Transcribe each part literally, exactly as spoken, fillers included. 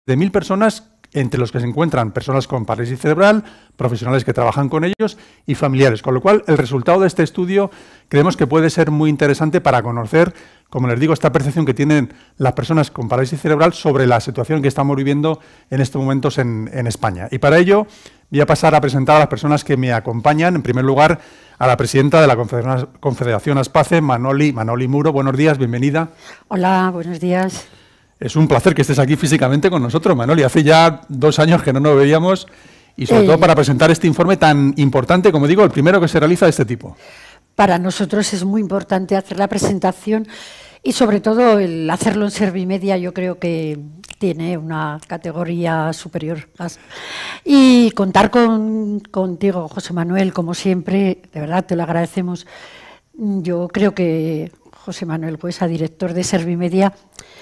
de mil personas, entre los que se encuentran personas con parálisis cerebral, profesionales que trabajan con ellos y familiares. Con lo cual, el resultado de este estudio creemos que puede ser muy interesante para conocer, como les digo, esta percepción que tienen las personas con parálisis cerebral sobre la situación que estamos viviendo en estos momentos en, en España. Y para ello voy a pasar a presentar a las personas que me acompañan. En primer lugar, a la presidenta de la Confederación ASPACE, Manoli, Manoli Muro. Buenos días, bienvenida. Hola, buenos días. Es un placer que estés aquí físicamente con nosotros, Manoli. Hace ya dos años que no nos veíamos y sobre eh, todo para presentar este informe tan importante, como digo, el primero que se realiza de este tipo. Para nosotros es muy importante hacer la presentación y sobre todo el hacerlo en Servimedia. Yo creo que tiene una categoría superior. Y contar con, contigo, José Manuel, como siempre, de verdad te lo agradecemos. Yo creo que José Manuel Huesa, director de Servimedia,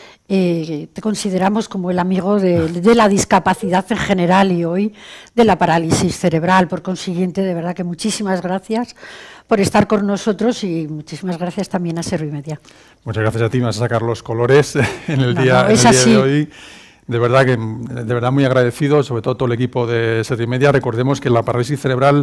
Eh, te consideramos como el amigo de, de la discapacidad en general y hoy de la parálisis cerebral. Por consiguiente, de verdad que muchísimas gracias por estar con nosotros y muchísimas gracias también a Servimedia. Muchas gracias a ti, me vas a sacar los colores en el no, día, no, en es el día así. de hoy. De verdad que de verdad muy agradecido, sobre todo todo el equipo de Servimedia. Recordemos que la parálisis cerebral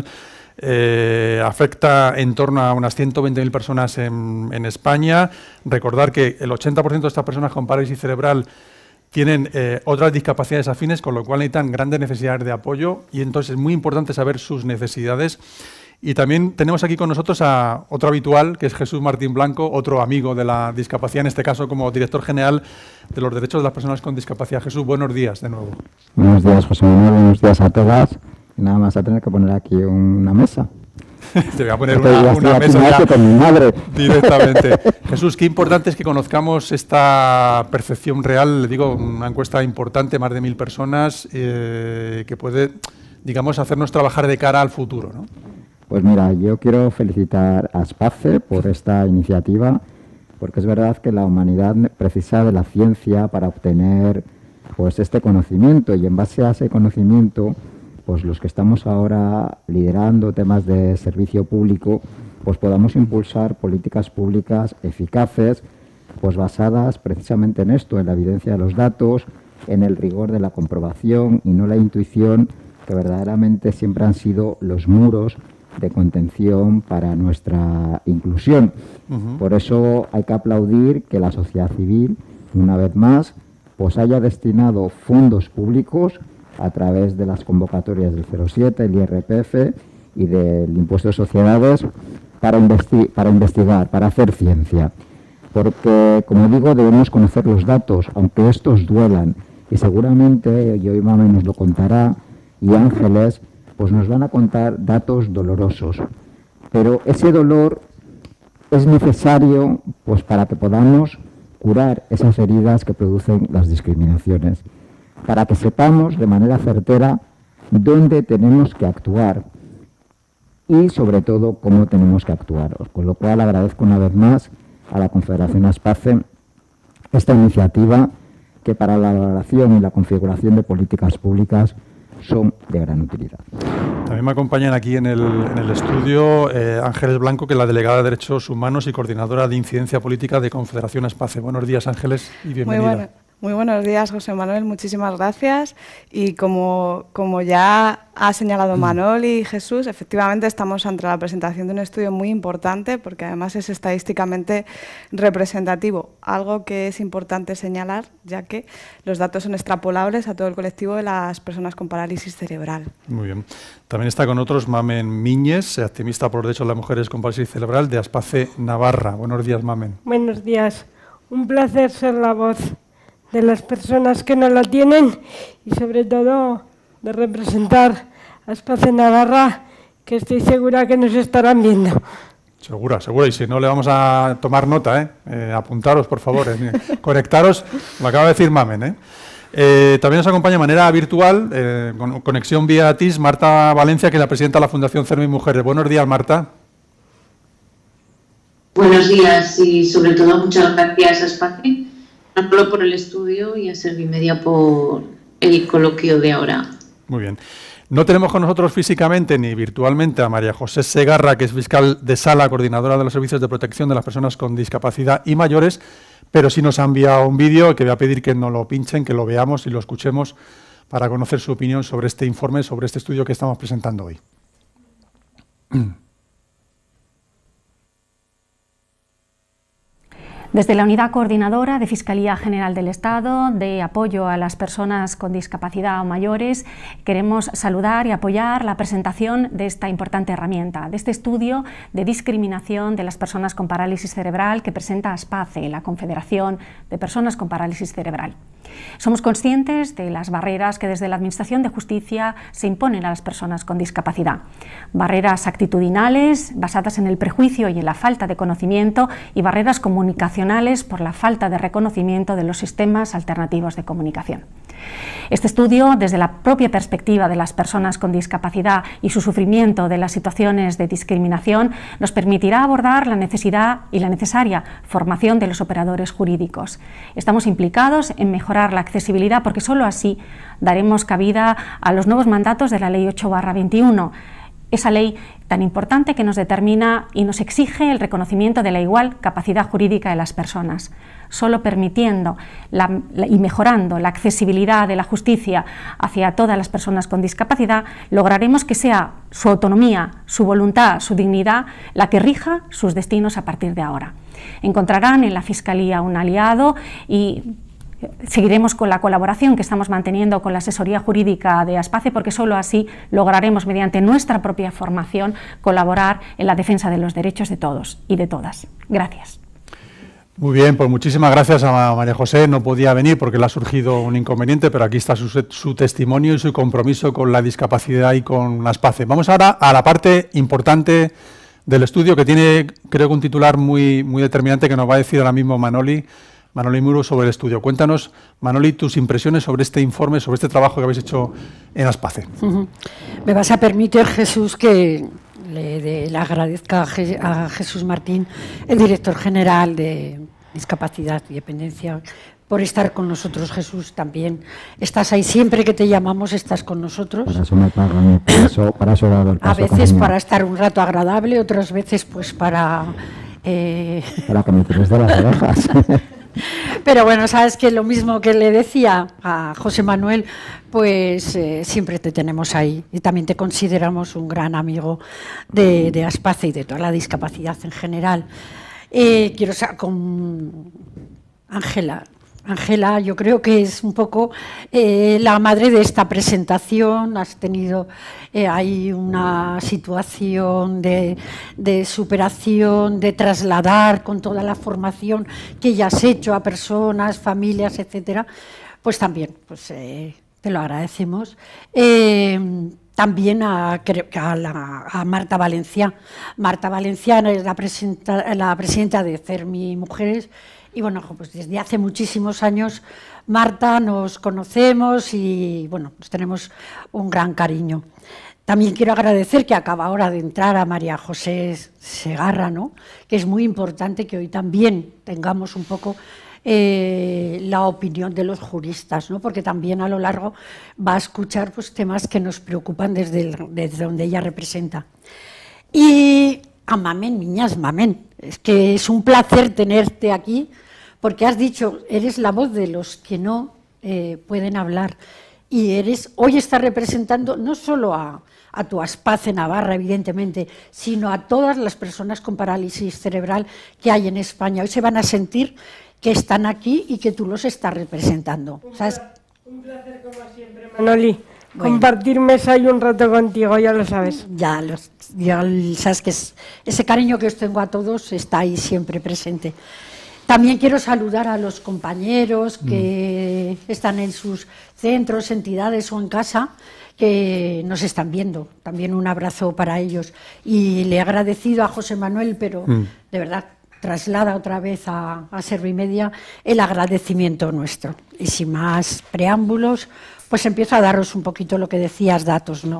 Eh, afecta en torno a unas ciento veinte mil personas en, en España. Recordar que el ochenta por ciento de estas personas con parálisis cerebral tienen eh, otras discapacidades afines, con lo cual necesitan grandes necesidades de apoyo y entonces es muy importante saber sus necesidades. Y también tenemos aquí con nosotros a otro habitual, que es Jesús Martín Blanco, otro amigo de la discapacidad, en este caso como director general de los derechos de las personas con discapacidad. Jesús, buenos días de nuevo. Buenos días, José Manuel, buenos días a todas. Y nada más a tener que poner aquí una mesa. Te voy a poner una, una mesa ya con mi madre. Directamente. Jesús, qué importante es que conozcamos esta percepción real. Le digo, una encuesta importante, más de mil personas, eh, que puede, digamos, hacernos trabajar de cara al futuro, ¿no? Pues mira, yo quiero felicitar a ASPACE por esta iniciativa, porque es verdad que la humanidad precisa de la ciencia para obtener pues este conocimiento, y en base a ese conocimiento, pues los que estamos ahora liderando temas de servicio público, pues podamos impulsar políticas públicas eficaces, pues basadas precisamente en esto, en la evidencia de los datos, en el rigor de la comprobación y no la intuición, que verdaderamente siempre han sido los muros de contención para nuestra inclusión. Uh-huh. Por eso hay que aplaudir que la sociedad civil, una vez más, pues haya destinado fondos públicos a través de las convocatorias del cero siete, el I R P F y del impuesto de sociedades para, investi para investigar, para hacer ciencia. Porque, como digo, debemos conocer los datos, aunque estos duelan. Y seguramente, y hoy Mame nos lo contará, y Ángeles, pues nos van a contar datos dolorosos. Pero ese dolor es necesario pues para que podamos curar esas heridas que producen las discriminaciones, para que sepamos de manera certera dónde tenemos que actuar y, sobre todo, cómo tenemos que actuar. Con lo cual, agradezco una vez más a la Confederación ASPACE esta iniciativa que para la elaboración y la configuración de políticas públicas son de gran utilidad. También me acompañan aquí en el, en el estudio eh, Ángeles Blanco, que es la delegada de Derechos Humanos y coordinadora de Incidencia Política de Confederación ASPACE. Buenos días, Ángeles, y bienvenida. Muy bueno. Muy buenos días, José Manuel, muchísimas gracias. Y como, como ya ha señalado Manoli y Jesús, efectivamente estamos ante la presentación de un estudio muy importante, porque además es estadísticamente representativo, algo que es importante señalar, ya que los datos son extrapolables a todo el colectivo de las personas con parálisis cerebral. Muy bien. También está con nosotros Mamen Miñes, activista por los derechos de las mujeres con parálisis cerebral de ASPACE Navarra. Buenos días, Mamen. Buenos días. Un placer ser la voz de las personas que no la tienen y sobre todo de representar a ASPACE Navarra, que estoy segura que nos estarán viendo. Segura, segura, y si no le vamos a tomar nota, ¿eh? eh apuntaros, por favor, eh, conectaros, lo acaba de decir Mamen, ¿eh? Eh, también nos acompaña de manera virtual, eh, con conexión vía T I S, Marta Valencia, que es la presidenta de la Fundación CERMI Mujeres. Buenos días, Marta. Buenos días y sobre todo muchas gracias a ASPACE, no solo por el estudio y a Servimedia por el coloquio de ahora. Muy bien. No tenemos con nosotros físicamente ni virtualmente a María José Segarra, que es fiscal de sala, coordinadora de los servicios de protección de las personas con discapacidad y mayores, pero sí nos ha enviado un vídeo que voy a pedir que nos lo pinchen, que lo veamos y lo escuchemos para conocer su opinión sobre este informe, sobre este estudio que estamos presentando hoy. Desde la Unidad Coordinadora de Fiscalía General del Estado de apoyo a las personas con discapacidad o mayores, queremos saludar y apoyar la presentación de esta importante herramienta, de este estudio de discriminación de las personas con parálisis cerebral que presenta ASPACE, la Confederación de Personas con Parálisis Cerebral. Somos conscientes de las barreras que desde la Administración de Justicia se imponen a las personas con discapacidad. Barreras actitudinales basadas en el prejuicio y en la falta de conocimiento, y barreras comunicacionales por la falta de reconocimiento de los sistemas alternativos de comunicación. Este estudio, desde la propia perspectiva de las personas con discapacidad y su sufrimiento de las situaciones de discriminación, nos permitirá abordar la necesidad y la necesaria formación de los operadores jurídicos. Estamos implicados en mejorar la accesibilidad porque solo así daremos cabida a los nuevos mandatos de la Ley ocho barra veintiuno, esa ley tan importante que nos determina y nos exige el reconocimiento de la igual capacidad jurídica de las personas. Solo permitiendo la, la, y mejorando la accesibilidad de la justicia hacia todas las personas con discapacidad, lograremos que sea su autonomía, su voluntad, su dignidad la que rija sus destinos a partir de ahora. Encontrarán en la Fiscalía un aliado y seguiremos con la colaboración que estamos manteniendo con la asesoría jurídica de ASPACE, porque solo así lograremos, mediante nuestra propia formación, colaborar en la defensa de los derechos de todos y de todas. Gracias. Muy bien, pues muchísimas gracias a María José. No podía venir porque le ha surgido un inconveniente, pero aquí está su, su testimonio y su compromiso con la discapacidad y con ASPACE. Vamos ahora a la parte importante del estudio, que tiene, creo que un titular muy, muy determinante que nos va a decir ahora mismo Manoli. Manoli Muro, sobre el estudio. Cuéntanos, Manoli, tus impresiones sobre este informe, sobre este trabajo que habéis hecho en ASPACE. Uh-huh. Me vas a permitir, Jesús, que le, de, le agradezca a, Je, a Jesús Martín, el director general de Discapacidad y Dependencia, por estar con nosotros. Jesús, también estás ahí siempre que te llamamos, estás con nosotros. Para eso me pagan, para eso, para eso he dado el paso. A veces para estar un rato agradable, otras veces pues para... Eh... Para que me tires de las orejas. Pero bueno, sabes que lo mismo que le decía a José Manuel, pues eh, siempre te tenemos ahí y también te consideramos un gran amigo de, de ASPACE y de toda la discapacidad en general. Eh, quiero saber con Ángela. Ángela, yo creo que es un poco eh, la madre de esta presentación. Has tenido eh, ahí una situación de, de superación, de trasladar con toda la formación que ya has hecho a personas, familias, etcétera. Pues también, pues eh, te lo agradecemos. Eh, También a, a, la, a Marta Valencia. Marta Valencia es la, presenta, la presidenta de CERMI Mujeres. Y bueno, pues desde hace muchísimos años, Marta, nos conocemos y bueno, pues tenemos un gran cariño. También quiero agradecer que acaba ahora de entrar a María José Segarra, ¿no? Que es muy importante que hoy también tengamos un poco eh, la opinión de los juristas, ¿no? Porque también a lo largo va a escuchar pues, temas que nos preocupan desde, el, desde donde ella representa. Y a Mamen, niñas, Mamen, es que es un placer tenerte aquí, porque has dicho, eres la voz de los que no eh, pueden hablar y eres hoy estás representando no solo a, a tu ASPACE Navarra, evidentemente, sino a todas las personas con parálisis cerebral que hay en España. Hoy se van a sentir que están aquí y que tú los estás representando. Un, ¿Sabes? Un placer como siempre, Manoli. Bueno. Compartir mesa y un rato contigo, ya lo sabes. Ya, los, ya sabes que es, ese cariño que os tengo a todos está ahí siempre presente. También quiero saludar a los compañeros que mm. están en sus centros, entidades o en casa, que nos están viendo. También un abrazo para ellos. Y le he agradecido a José Manuel, pero mm. de verdad traslada otra vez a, a Servimedia el agradecimiento nuestro. Y sin más preámbulos, pues empiezo a daros un poquito lo que decías, datos, ¿no?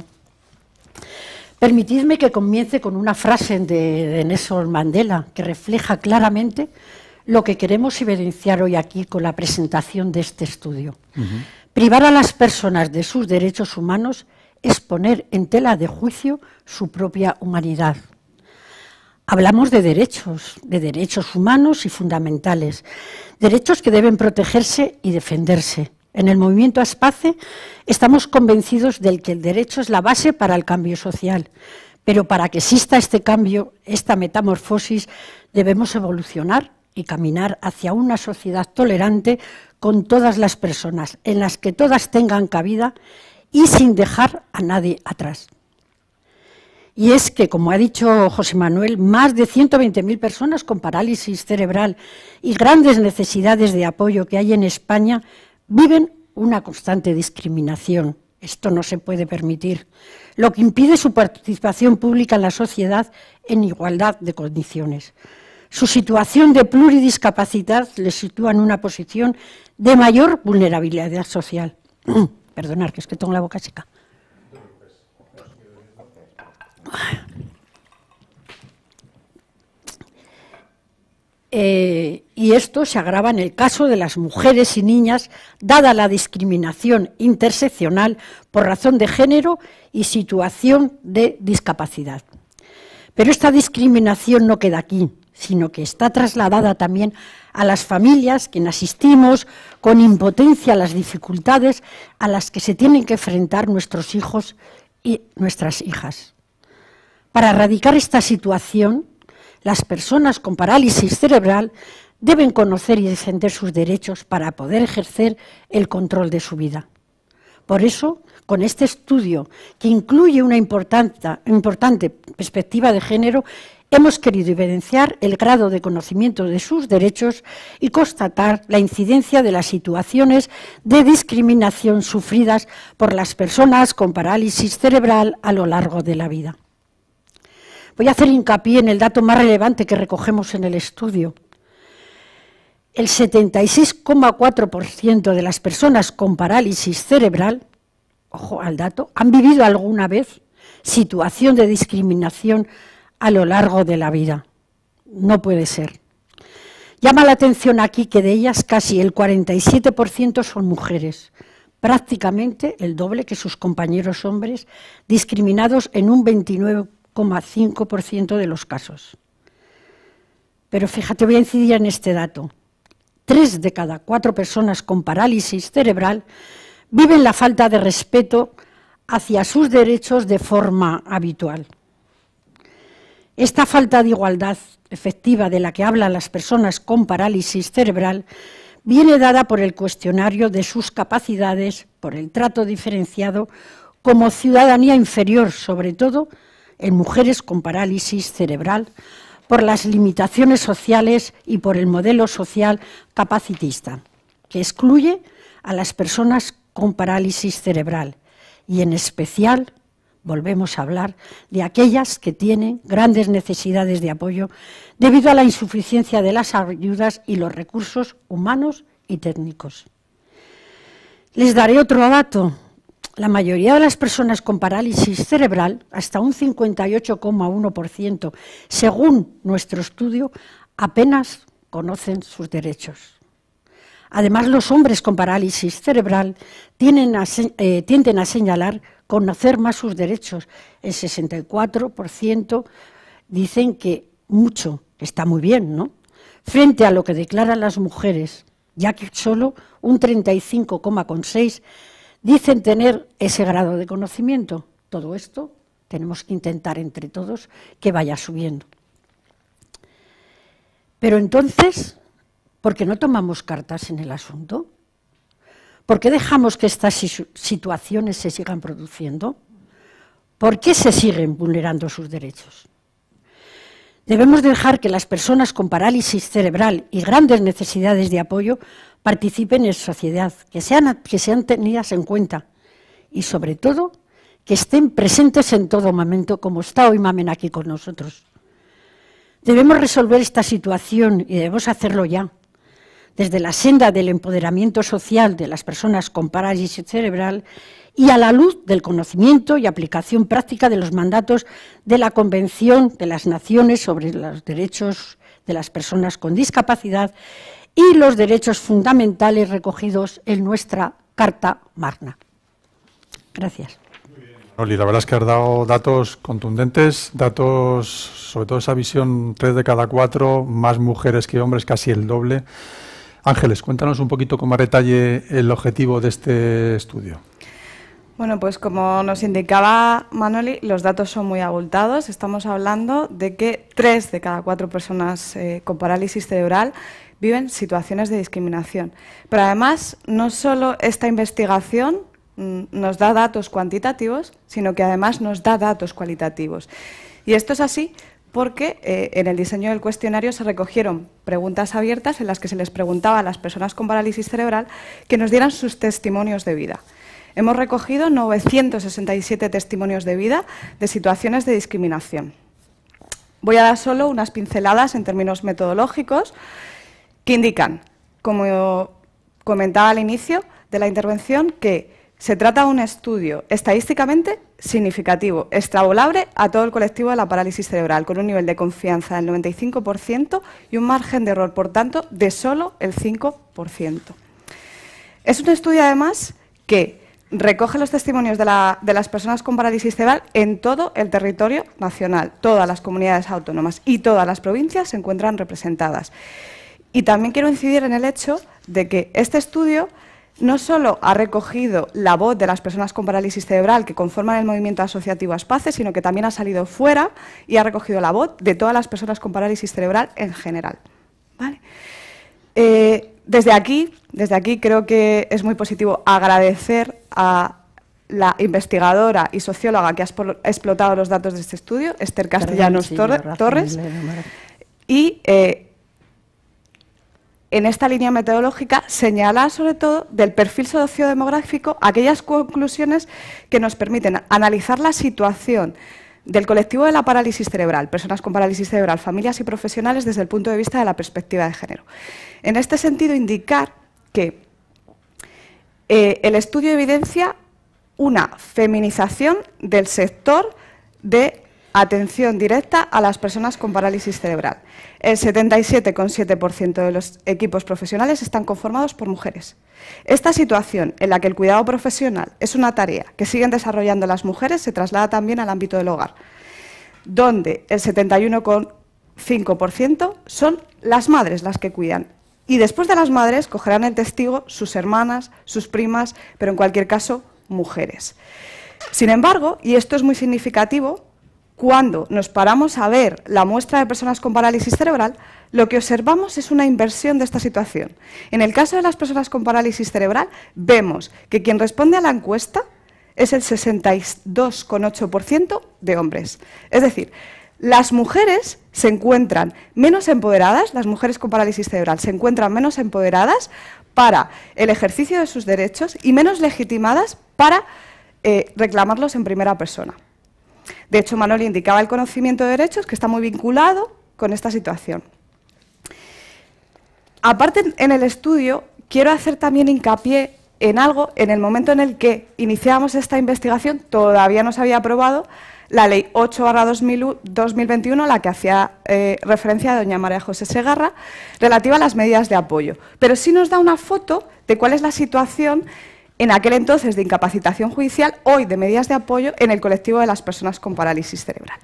Permitidme que comience con una frase de, de Nelson Mandela que refleja claramente lo que queremos evidenciar hoy aquí con la presentación de este estudio. Uh-huh. Privar a las personas de sus derechos humanos es poner en tela de juicio su propia humanidad. Hablamos de derechos, de derechos humanos y fundamentales, derechos que deben protegerse y defenderse. En el movimiento Aspace estamos convencidos de que el derecho es la base para el cambio social, pero para que exista este cambio, esta metamorfosis, debemos evolucionar y caminar hacia una sociedad tolerante con todas las personas, en las que todas tengan cabida y sin dejar a nadie atrás. Y es que, como ha dicho José Manuel, más de ciento veinte mil personas con parálisis cerebral y grandes necesidades de apoyo que hay en España viven una constante discriminación. Esto no se puede permitir, lo que impide su participación pública en la sociedad en igualdad de condiciones. Su situación de pluridiscapacidad les sitúa en una posición de mayor vulnerabilidad social. Perdonad, que es que tengo la boca seca. Eh, y esto se agrava en el caso de las mujeres y niñas, dada la discriminación interseccional por razón de género y situación de discapacidad. Pero esta discriminación no queda aquí, sino que está trasladada también a las familias que asistimos con impotencia a las dificultades a las que se tienen que enfrentar nuestros hijos y nuestras hijas. Para erradicar esta situación, las personas con parálisis cerebral deben conocer y defender sus derechos para poder ejercer el control de su vida. Por eso, con este estudio, que incluye una importante, importante perspectiva de género, hemos querido evidenciar el grado de conocimiento de sus derechos y constatar la incidencia de las situaciones de discriminación sufridas por las personas con parálisis cerebral a lo largo de la vida. Voy a hacer hincapié en el dato más relevante que recogemos en el estudio. El setenta y seis coma cuatro por ciento de las personas con parálisis cerebral, ojo al dato, han vivido alguna vez situación de discriminación a lo largo de la vida. No puede ser. Llama la atención aquí que de ellas casi el cuarenta y siete por ciento son mujeres, prácticamente el doble que sus compañeros hombres, discriminados en un veintinueve coma cinco por ciento de los casos. Pero fíjate, voy a incidir en este dato. Tres de cada cuatro personas con parálisis cerebral viven la falta de respeto hacia sus derechos de forma habitual. Esta falta de igualdad efectiva de la que hablan las personas con parálisis cerebral viene dada por el cuestionario de sus capacidades, por el trato diferenciado como ciudadanía inferior, sobre todo en mujeres con parálisis cerebral, por las limitaciones sociales y por el modelo social capacitista, que excluye a las personas con parálisis cerebral y en especial volvemos a hablar de aquellas que tienen grandes necesidades de apoyo debido a la insuficiencia de las ayudas y los recursos humanos y técnicos. Les daré otro dato. La mayoría de las personas con parálisis cerebral, hasta un cincuenta y ocho coma uno por ciento, según nuestro estudio, apenas conocen sus derechos. Además, los hombres con parálisis cerebral tienden a, eh, tienden a señalar conocer más sus derechos. El sesenta y cuatro por ciento dicen que mucho, está muy bien, ¿no?, frente a lo que declaran las mujeres, ya que solo un treinta y cinco coma seis por ciento dicen tener ese grado de conocimiento. Todo esto tenemos que intentar entre todos que vaya subiendo. Pero entonces, ¿por qué no tomamos cartas en el asunto? ¿Por qué dejamos que estas situaciones se sigan produciendo? ¿Por qué se siguen vulnerando sus derechos? Debemos dejar que las personas con parálisis cerebral y grandes necesidades de apoyo participen en sociedad, que sean, que sean tenidas en cuenta y, sobre todo, que estén presentes en todo momento, como está hoy Mamen aquí con nosotros. Debemos resolver esta situación y debemos hacerlo ya, desde la senda del empoderamiento social de las personas con parálisis cerebral y a la luz del conocimiento y aplicación práctica de los mandatos de la Convención de las Naciones sobre los Derechos de las Personas con Discapacidad y los derechos fundamentales recogidos en nuestra Carta Magna. Gracias. Oli, la verdad es que has dado datos contundentes, datos, sobre todo esa visión tres de cada cuatro, más mujeres que hombres, casi el doble. Ángeles, cuéntanos un poquito con más detalle el objetivo de este estudio. Bueno, pues como nos indicaba Manoli, los datos son muy abultados. Estamos hablando de que tres de cada cuatro personas eh, con parálisis cerebral viven situaciones de discriminación. Pero además, no solo esta investigación nos da datos cuantitativos, sino que además nos da datos cualitativos. Y esto es así porque eh, en el diseño del cuestionario se recogieron preguntas abiertas en las que se les preguntaba a las personas con parálisis cerebral que nos dieran sus testimonios de vida. Hemos recogido novecientos sesenta y siete testimonios de vida de situaciones de discriminación. Voy a dar solo unas pinceladas en términos metodológicos que indican, como comentaba al inicio de la intervención, que se trata de un estudio estadísticamente significativo, extrapolable a todo el colectivo de la parálisis cerebral, con un nivel de confianza del noventa y cinco por ciento y un margen de error, por tanto, de solo el cinco por ciento. Es un estudio, además, que recoge los testimonios de, la, de las personas con parálisis cerebral en todo el territorio nacional. Todas las comunidades autónomas y todas las provincias se encuentran representadas. Y también quiero incidir en el hecho de que este estudio no solo ha recogido la voz de las personas con parálisis cerebral que conforman el movimiento asociativo ASPACE, sino que también ha salido fuera y ha recogido la voz de todas las personas con parálisis cerebral en general. ¿Vale? Eh, desde aquí, desde aquí creo que es muy positivo agradecer a la investigadora y socióloga que ha explotado los datos de este estudio, Esther Castellanos Torres, y eh, en esta línea metodológica señala sobre todo del perfil sociodemográfico aquellas conclusiones que nos permiten analizar la situación del colectivo de la parálisis cerebral, personas con parálisis cerebral, familias y profesionales desde el punto de vista de la perspectiva de género. En este sentido, indicar que eh, el estudio evidencia una feminización del sector de atención directa a las personas con parálisis cerebral. El setenta y siete coma siete por ciento de los equipos profesionales están conformados por mujeres. Esta situación en la que el cuidado profesional es una tarea que siguen desarrollando las mujeres se traslada también al ámbito del hogar, donde el setenta y uno coma cinco por ciento son las madres las que cuidan. Y después de las madres cogerán el testigo sus hermanas, sus primas, pero en cualquier caso, mujeres. Sin embargo, y esto es muy significativo, cuando nos paramos a ver la muestra de personas con parálisis cerebral, lo que observamos es una inversión de esta situación. En el caso de las personas con parálisis cerebral, vemos que quien responde a la encuesta es el sesenta y dos coma ocho por ciento de hombres. Es decir, las mujeres se encuentran menos empoderadas, las mujeres con parálisis cerebral se encuentran menos empoderadas para el ejercicio de sus derechos y menos legitimadas para eh, reclamarlos en primera persona. De hecho, Manoli indicaba el conocimiento de derechos, que está muy vinculado con esta situación. Aparte, en el estudio, quiero hacer también hincapié en algo. En el momento en el que iniciamos esta investigación, todavía no se había aprobado la Ley ocho barra dos mil veintiuno, a la que hacía eh, referencia doña María José Segarra, relativa a las medidas de apoyo. Pero sí nos da una foto de cuál es la situación en aquel entonces de incapacitación judicial, hoy de medidas de apoyo en el colectivo de las personas con parálisis cerebral.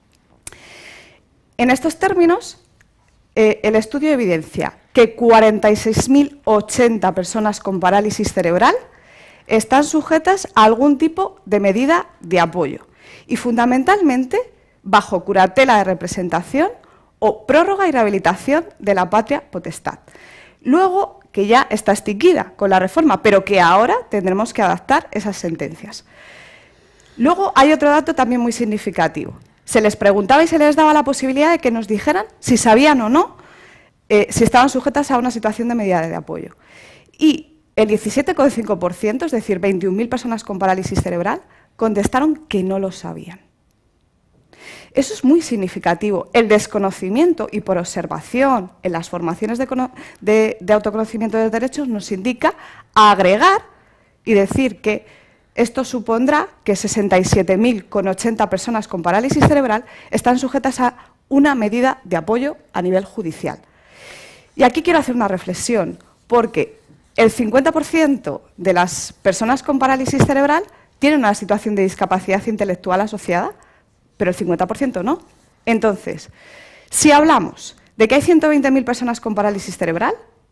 En estos términos, eh, el estudio evidencia que cuarenta y seis mil ochenta personas con parálisis cerebral están sujetas a algún tipo de medida de apoyo y fundamentalmente bajo curatela de representación o prórroga y rehabilitación de la patria potestad. Luego, que ya está extinguida con la reforma, pero que ahora tendremos que adaptar esas sentencias. Luego hay otro dato también muy significativo. Se les preguntaba y se les daba la posibilidad de que nos dijeran si sabían o no eh, si estaban sujetas a una situación de medida de apoyo. Y el diecisiete coma cinco por ciento, es decir, veintiún mil personas con parálisis cerebral, contestaron que no lo sabían. Eso es muy significativo. El desconocimiento y por observación en las formaciones de, de, de autoconocimiento de derechos nos indica agregar y decir que esto supondrá que sesenta y siete mil ochenta personas con parálisis cerebral están sujetas a una medida de apoyo a nivel judicial. Y aquí quiero hacer una reflexión, porque el cincuenta por ciento de las personas con parálisis cerebral tienen una situación de discapacidad intelectual asociada, pero el cincuenta por ciento no. Entonces, si hablamos de que hay ciento veinte mil personas con parálisis cerebral,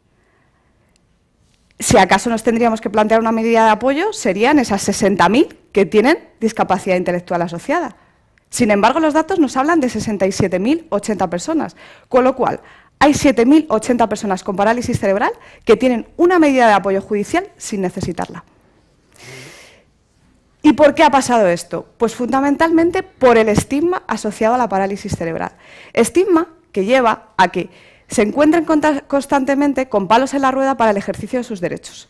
si acaso nos tendríamos que plantear una medida de apoyo, serían esas sesenta mil que tienen discapacidad intelectual asociada. Sin embargo, los datos nos hablan de sesenta y siete mil ochenta personas, con lo cual hay siete mil ochenta personas con parálisis cerebral que tienen una medida de apoyo judicial sin necesitarla. ¿Y por qué ha pasado esto? Pues fundamentalmente por el estigma asociado a la parálisis cerebral. Estigma que lleva a que se encuentren constantemente con palos en la rueda para el ejercicio de sus derechos.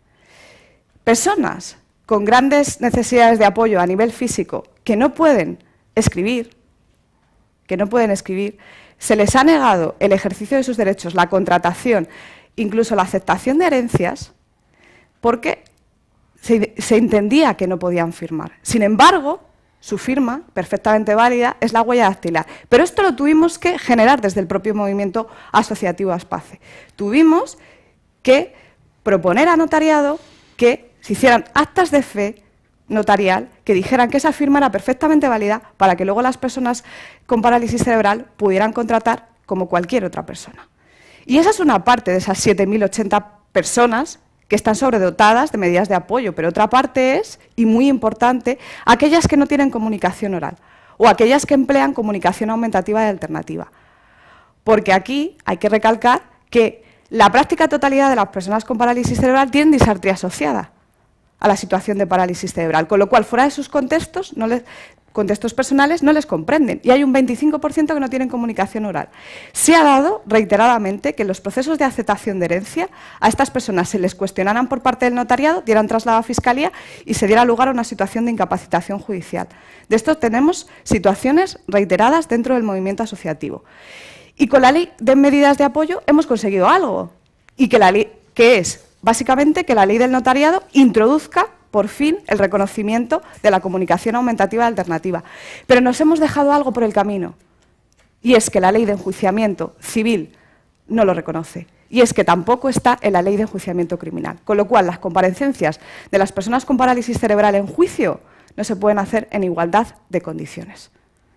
Personas con grandes necesidades de apoyo a nivel físico que no pueden escribir, que no pueden escribir, se les ha negado el ejercicio de sus derechos, la contratación, incluso la aceptación de herencias, porque se, se entendía que no podían firmar. Sin embargo, su firma, perfectamente válida, es la huella dactilar. Pero esto lo tuvimos que generar desde el propio movimiento asociativo ASPACE. Tuvimos que proponer a notariado que se hicieran actas de fe notarial que dijeran que esa firma era perfectamente válida para que luego las personas con parálisis cerebral pudieran contratar como cualquier otra persona. Y esa es una parte de esas siete mil ochenta personas que están sobredotadas de medidas de apoyo, pero otra parte es, y muy importante, aquellas que no tienen comunicación oral o aquellas que emplean comunicación aumentativa y alternativa. Porque aquí hay que recalcar que la práctica totalidad de las personas con parálisis cerebral tienen disartría asociada a la situación de parálisis cerebral, con lo cual fuera de sus contextos, no les, contextos personales, no les comprenden. Y hay un veinticinco por ciento que no tienen comunicación oral. Se ha dado reiteradamente que en los procesos de aceptación de herencia a estas personas se les cuestionaran por parte del notariado, dieran traslado a Fiscalía y se diera lugar a una situación de incapacitación judicial. De esto tenemos situaciones reiteradas dentro del movimiento asociativo. Y con la ley de medidas de apoyo hemos conseguido algo, y que la ley, que es básicamente que la ley del notariado introduzca por fin el reconocimiento de la comunicación aumentativa y alternativa. Pero nos hemos dejado algo por el camino, y es que la ley de enjuiciamiento civil no lo reconoce, y es que tampoco está en la ley de enjuiciamiento criminal, con lo cual las comparecencias de las personas con parálisis cerebral en juicio no se pueden hacer en igualdad de condiciones.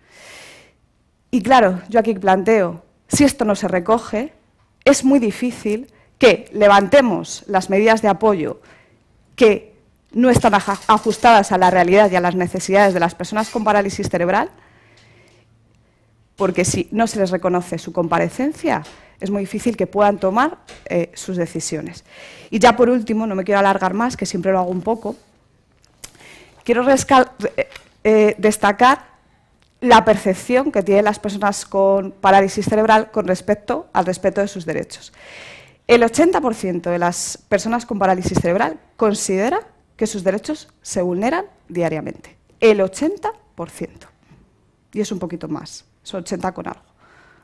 Y claro, yo aquí planteo, si esto no se recoge, es muy difícil que levantemos las medidas de apoyo que no están ajustadas a la realidad y a las necesidades de las personas con parálisis cerebral, porque si no se les reconoce su comparecencia, es muy difícil que puedan tomar eh, sus decisiones. Y ya por último, no me quiero alargar más, que siempre lo hago un poco, quiero eh, eh, destacar la percepción que tienen las personas con parálisis cerebral con respecto al respeto de sus derechos. El ochenta por ciento de las personas con parálisis cerebral considera que sus derechos se vulneran diariamente. El ochenta por ciento. Y es un poquito más, es ochenta con algo.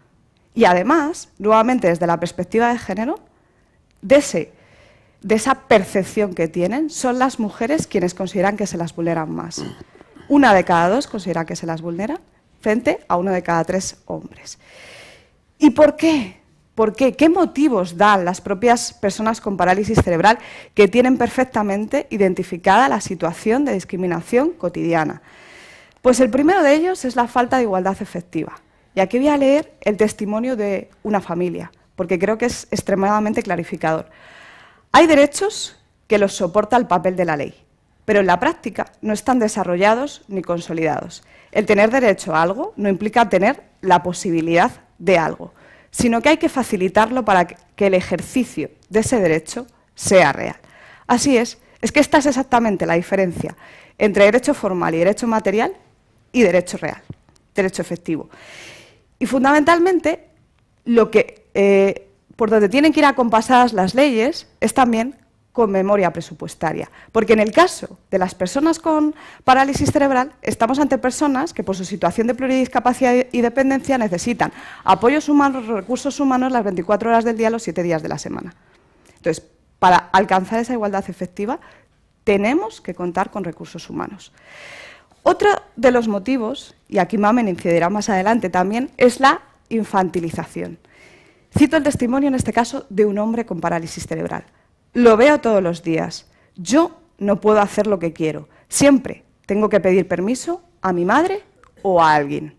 Y además, nuevamente desde la perspectiva de género, de, ese, de esa percepción que tienen, son las mujeres quienes consideran que se las vulneran más. Una de cada dos considera que se las vulnera frente a uno de cada tres hombres. ¿Y por qué? ¿Por qué? ¿Qué motivos dan las propias personas con parálisis cerebral que tienen perfectamente identificada la situación de discriminación cotidiana? Pues el primero de ellos es la falta de igualdad efectiva. Y aquí voy a leer el testimonio de una familia, porque creo que es extremadamente clarificador. Hay derechos que los soporta el papel de la ley, pero en la práctica no están desarrollados ni consolidados. El tener derecho a algo no implica tener la posibilidad de algo, sino que hay que facilitarlo para que el ejercicio de ese derecho sea real. Así es, es que esta es exactamente la diferencia entre derecho formal y derecho material y derecho real, derecho efectivo. Y fundamentalmente, lo que, eh, por donde tienen que ir acompasadas las leyes es también con memoria presupuestaria, porque en el caso de las personas con parálisis cerebral estamos ante personas que por su situación de pluridiscapacidad y dependencia necesitan apoyos humanos, recursos humanos las veinticuatro horas del día, los siete días de la semana. Entonces, para alcanzar esa igualdad efectiva tenemos que contar con recursos humanos. Otro de los motivos, y aquí Mamen incidirá más adelante también, es la infantilización. Cito el testimonio en este caso de un hombre con parálisis cerebral. Lo veo todos los días. Yo no puedo hacer lo que quiero. Siempre tengo que pedir permiso a mi madre o a alguien.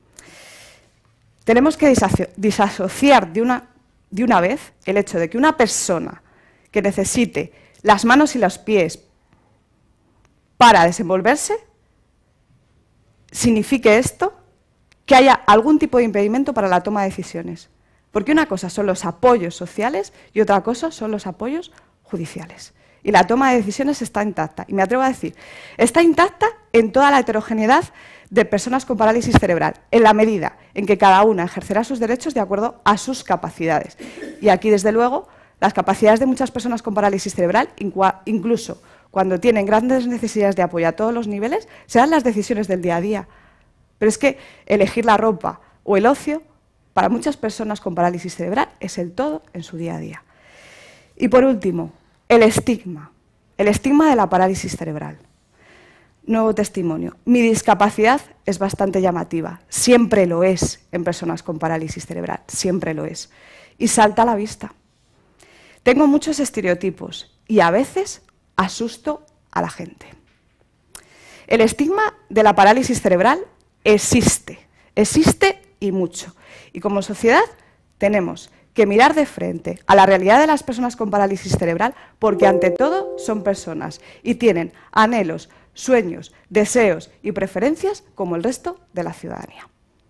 Tenemos que disasociar de una, de una vez el hecho de que una persona que necesite las manos y los pies para desenvolverse, signifique esto que haya algún tipo de impedimento para la toma de decisiones. Porque una cosa son los apoyos sociales y otra cosa son los apoyos judiciales. Y la toma de decisiones está intacta. Y me atrevo a decir, está intacta en toda la heterogeneidad de personas con parálisis cerebral, en la medida en que cada una ejercerá sus derechos de acuerdo a sus capacidades. Y aquí, desde luego, las capacidades de muchas personas con parálisis cerebral, incluso cuando tienen grandes necesidades de apoyo a todos los niveles, serán las decisiones del día a día. Pero es que elegir la ropa o el ocio, para muchas personas con parálisis cerebral, es el todo en su día a día. Y por último, el estigma. El estigma de la parálisis cerebral. Nuevo testimonio. Mi discapacidad es bastante llamativa. Siempre lo es en personas con parálisis cerebral. Siempre lo es. Y salta a la vista. Tengo muchos estereotipos y a veces asusto a la gente. El estigma de la parálisis cerebral existe. Existe y mucho. Y como sociedad tenemos que mirar de frente a la realidad de las personas con parálisis cerebral, porque ante todo son personas y tienen anhelos, sueños, deseos y preferencias como el resto de la ciudadanía.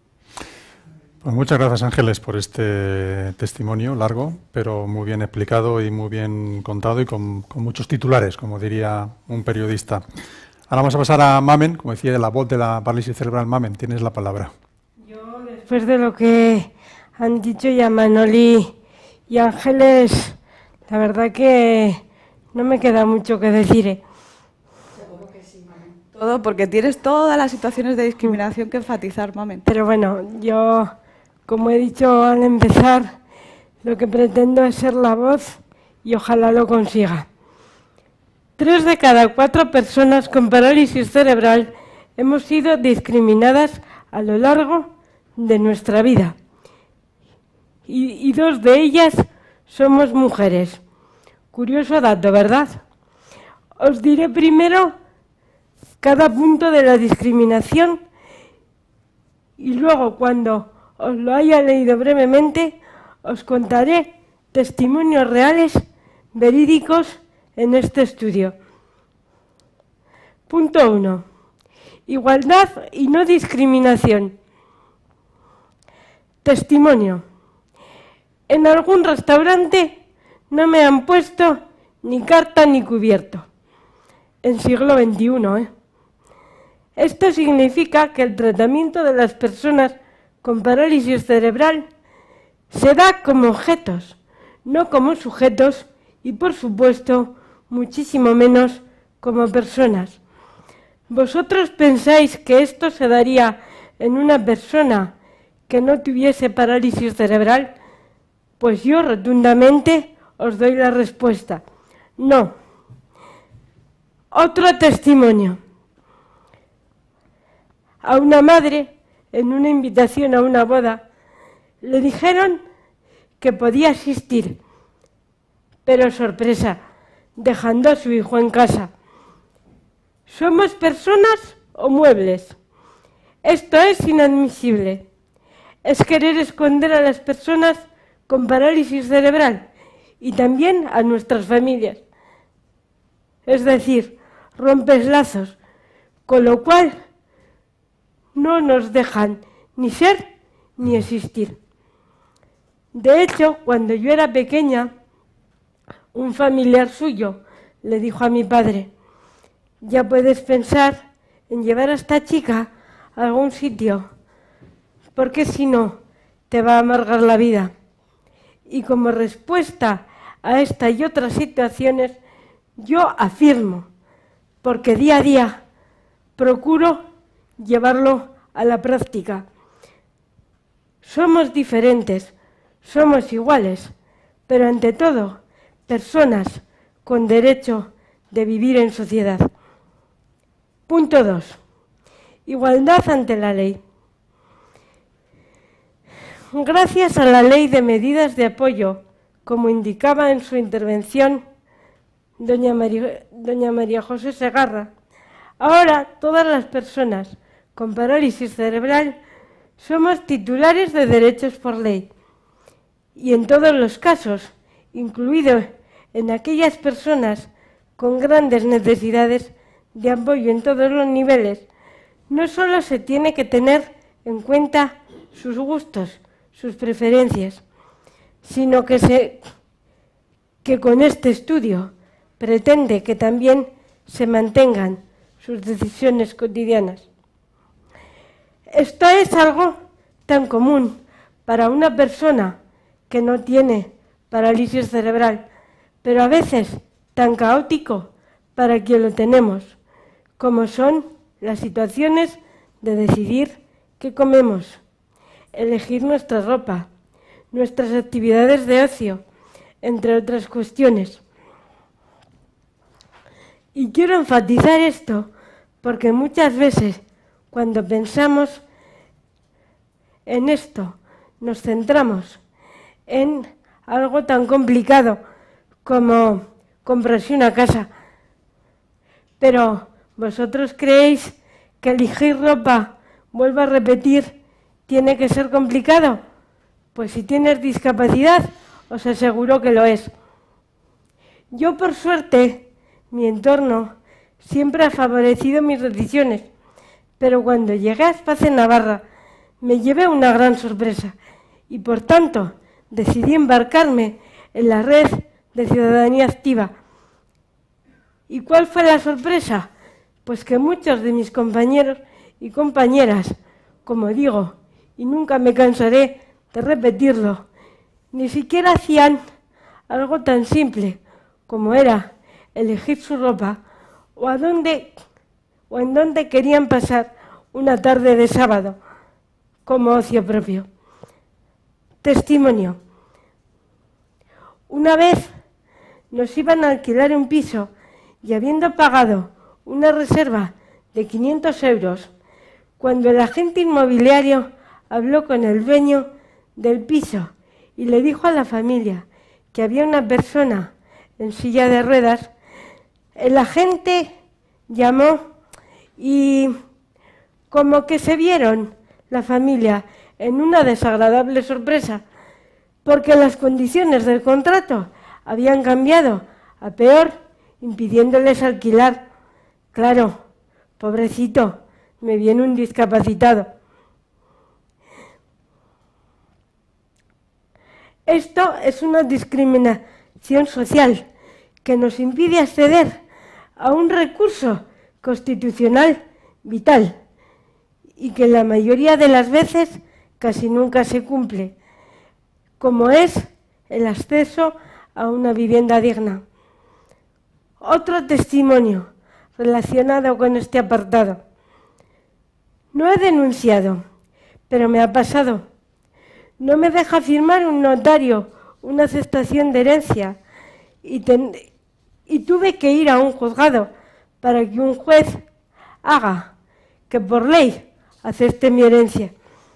Pues muchas gracias, Ángeles, por este testimonio largo, pero muy bien explicado y muy bien contado y con, con muchos titulares, como diría un periodista. Ahora vamos a pasar a Mamen, como decía, la voz de la parálisis cerebral. Mamen, tienes la palabra. Yo, después de lo que han dicho ya Manoli y Ángeles, la verdad que no me queda mucho que decir. ¿eh? Todo, porque tienes todas las situaciones de discriminación que enfatizar, Mamen. Pero bueno, yo, como he dicho al empezar, lo que pretendo es ser la voz y ojalá lo consiga. Tres de cada cuatro personas con parálisis cerebral hemos sido discriminadas a lo largo de nuestra vida. Y, y dos de ellas somos mujeres. Curioso dato, ¿verdad? Os diré primero cada punto de la discriminación y luego, cuando os lo haya leído brevemente, os contaré testimonios reales, verídicos, en este estudio. Punto uno. Igualdad y no discriminación. Testimonio. En algún restaurante no me han puesto ni carta ni cubierto. En siglo veintiuno, ¿eh? Esto significa que el tratamiento de las personas con parálisis cerebral se da como objetos, no como sujetos y, por supuesto, muchísimo menos como personas. ¿Vosotros pensáis que esto se daría en una persona que no tuviese parálisis cerebral? Pues yo rotundamente os doy la respuesta. No. Otro testimonio. A una madre, en una invitación a una boda, le dijeron que podía asistir, pero sorpresa, dejando a su hijo en casa. ¿Somos personas o muebles? Esto es inadmisible. Es querer esconder a las personas con parálisis cerebral y también a nuestras familias. Es decir, rompes lazos, con lo cual no nos dejan ni ser ni existir. De hecho, cuando yo era pequeña, un familiar suyo le dijo a mi padre: ya puedes pensar en llevar a esta chica a algún sitio, porque si no, te va a amargar la vida. Y como respuesta a esta y otras situaciones, yo afirmo, porque día a día procuro llevarlo a la práctica. Somos diferentes, somos iguales, pero ante todo, personas con derecho de vivir en sociedad. Punto dos. Igualdad ante la ley. Gracias a la Ley de Medidas de Apoyo, como indicaba en su intervención doña María, doña María José Segarra. Ahora todas las personas con parálisis cerebral somos titulares de derechos por ley. Y en todos los casos, incluido en aquellas personas con grandes necesidades de apoyo en todos los niveles, no solo se tiene que tener en cuenta sus gustos, sus preferencias, sino que, se, que con este estudio pretende que también se mantengan sus decisiones cotidianas. Esto es algo tan común para una persona que no tiene parálisis cerebral, pero a veces tan caótico para quien lo tenemos, como son las situaciones de decidir qué comemos, elegir nuestra ropa, nuestras actividades de ocio, entre otras cuestiones. Y quiero enfatizar esto porque muchas veces cuando pensamos en esto nos centramos en algo tan complicado como comprarse una casa. Pero ¿vosotros creéis que elegir ropa, vuelvo a repetir, tiene que ser complicado? Pues si tienes discapacidad, os aseguro que lo es. Yo, por suerte, mi entorno siempre ha favorecido mis decisiones, pero cuando llegué a Espace Navarra me llevé una gran sorpresa y, por tanto, decidí embarcarme en la red de ciudadanía activa. ¿Y cuál fue la sorpresa? Pues que muchos de mis compañeros y compañeras, como digo, y nunca me cansaré de repetirlo, ni siquiera hacían algo tan simple como era elegir su ropa o a dónde o en dónde querían pasar una tarde de sábado como ocio propio. Testimonio. Una vez nos iban a alquilar un piso y habiendo pagado una reserva de quinientos euros, cuando el agente inmobiliario habló con el dueño del piso y le dijo a la familia que había una persona en silla de ruedas, el agente llamó y como que se vieron la familia en una desagradable sorpresa, porque las condiciones del contrato habían cambiado a peor, impidiéndoles alquilar. Claro, pobrecito, me viene un discapacitado. Esto es una discriminación social que nos impide acceder a un recurso constitucional vital y que la mayoría de las veces casi nunca se cumple, como es el acceso a una vivienda digna. Otro testimonio relacionado con este apartado. No he denunciado, pero me ha pasado. No me deja firmar un notario una aceptación de herencia y, ten, y tuve que ir a un juzgado para que un juez haga que por ley acepte mi herencia.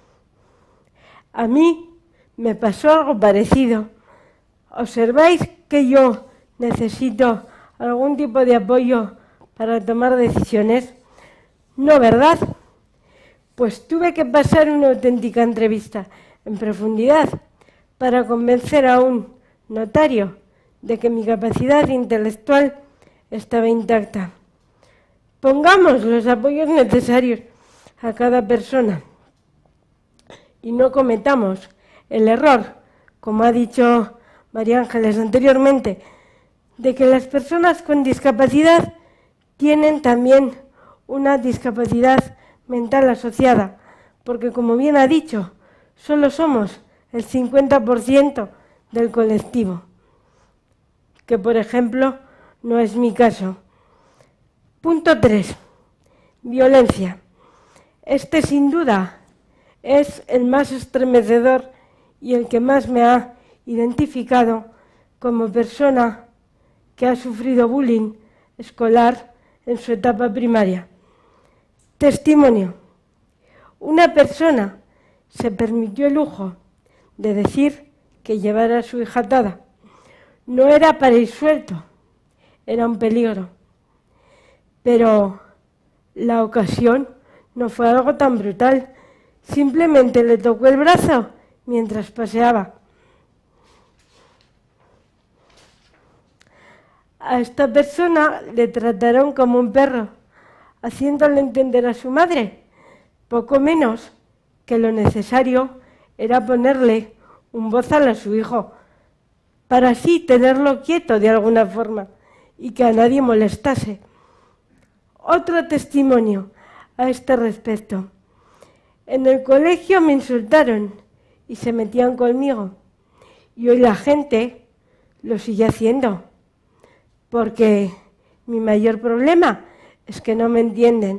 A mí me pasó algo parecido. ¿Observáis que yo necesito algún tipo de apoyo para tomar decisiones? No, ¿verdad? Pues tuve que pasar una auténtica entrevista en profundidad para convencer a un notario de que mi capacidad intelectual estaba intacta. Pongamos los apoyos necesarios a cada persona y no cometamos el error, como ha dicho María Ángeles anteriormente, de que las personas con discapacidad tienen también una discapacidad mental asociada, porque como bien ha dicho, solo somos el cincuenta por ciento del colectivo, que por ejemplo no es mi caso. Punto tres. Violencia. Este sin duda es el más estremecedor y el que más me ha identificado como persona que ha sufrido bullying escolar en su etapa primaria. Testimonio. Una persona se permitió el lujo de decir que llevara a su hija atada. No era para ir suelto, era un peligro. Pero la ocasión no fue algo tan brutal. Simplemente le tocó el brazo mientras paseaba. A esta persona le trataron como un perro, haciéndole entender a su madre, poco menos que lo necesario era ponerle un bozal a su hijo, para así tenerlo quieto de alguna forma y que a nadie molestase. Otro testimonio a este respecto. En el colegio me insultaron y se metían conmigo, y hoy la gente lo sigue haciendo, porque mi mayor problema es que no me entienden.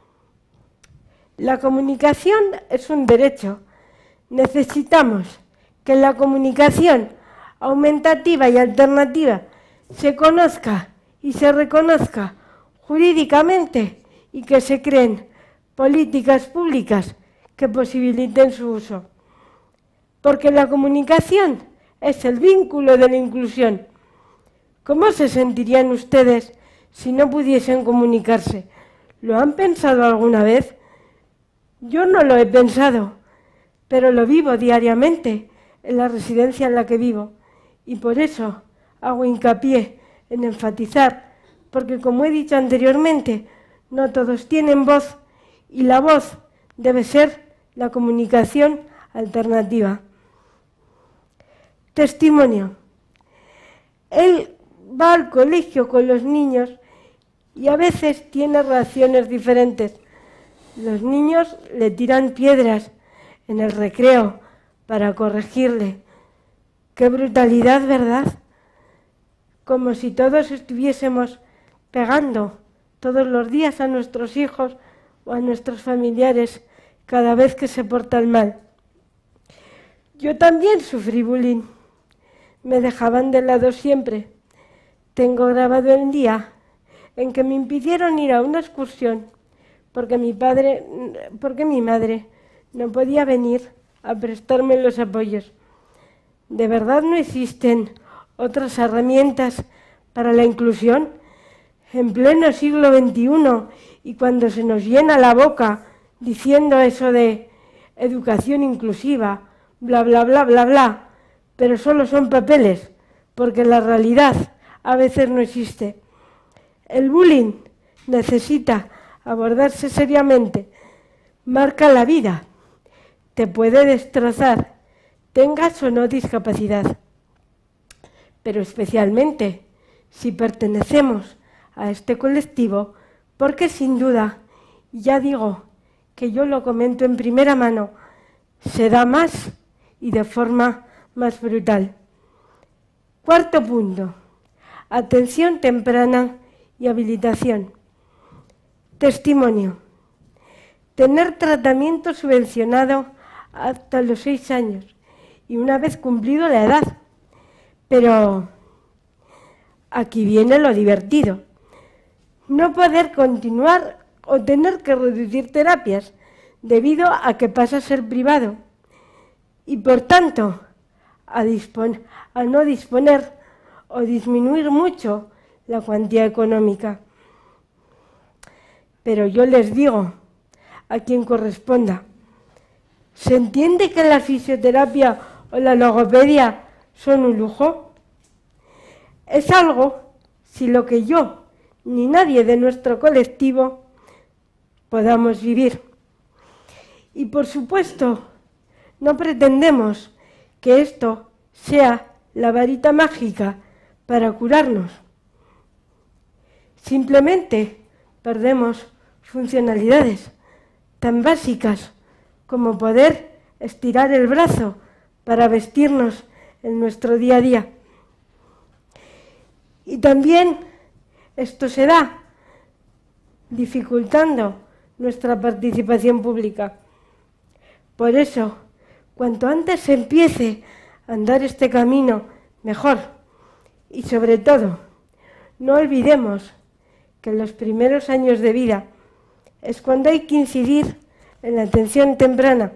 La comunicación es un derecho. Necesitamos que la comunicación aumentativa y alternativa se conozca y se reconozca jurídicamente y que se creen políticas públicas que posibiliten su uso. Porque la comunicación es el vínculo de la inclusión. ¿Cómo se sentirían ustedes si no pudiesen comunicarse? ¿Lo han pensado alguna vez? Yo no lo he pensado, pero lo vivo diariamente en la residencia en la que vivo. Y por eso hago hincapié en enfatizar, porque como he dicho anteriormente, no todos tienen voz y la voz debe ser la comunicación alternativa. Testimonio. Él va al colegio con los niños y a veces tiene reacciones diferentes. Los niños le tiran piedras en el recreo para corregirle. ¡Qué brutalidad!, ¿verdad? Como si todos estuviésemos pegando todos los días a nuestros hijos o a nuestros familiares cada vez que se portan mal. Yo también sufrí bullying. Me dejaban de lado siempre. Tengo grabado el día en que me impidieron ir a una excursión porque mi padre, porque mi madre no podía venir a prestarme los apoyos. ¿De verdad no existen otras herramientas para la inclusión? En pleno siglo veintiuno, y cuando se nos llena la boca diciendo eso de educación inclusiva, bla, bla, bla, bla, bla, pero solo son papeles, porque la realidad a veces no existe. El bullying necesita abordarse seriamente. Marca la vida. Te puede destrozar, tengas o no discapacidad. Pero especialmente si pertenecemos a este colectivo, porque sin duda, ya digo que yo lo comento en primera mano, se da más y de forma más brutal. Cuarto punto. Atención temprana y habilitación. Testimonio. Tener tratamiento subvencionado hasta los seis años y una vez cumplido la edad. Pero aquí viene lo divertido. No poder continuar o tener que reducir terapias debido a que pasa a ser privado y por tanto a, dispon- a no disponer o disminuir mucho la cuantía económica. Pero yo les digo a quien corresponda, ¿se entiende que la fisioterapia o la logopedia son un lujo? Es algo si lo que yo ni nadie de nuestro colectivo podamos vivir. Y por supuesto, no pretendemos que esto sea la varita mágica para curarnos. Simplemente perdemos funcionalidades tan básicas como poder estirar el brazo para vestirnos en nuestro día a día. Y también esto se da dificultando nuestra participación pública. Por eso, cuanto antes se empiece a andar este camino, mejor. Y sobre todo, no olvidemos que en los primeros años de vida es cuando hay que incidir en la atención temprana,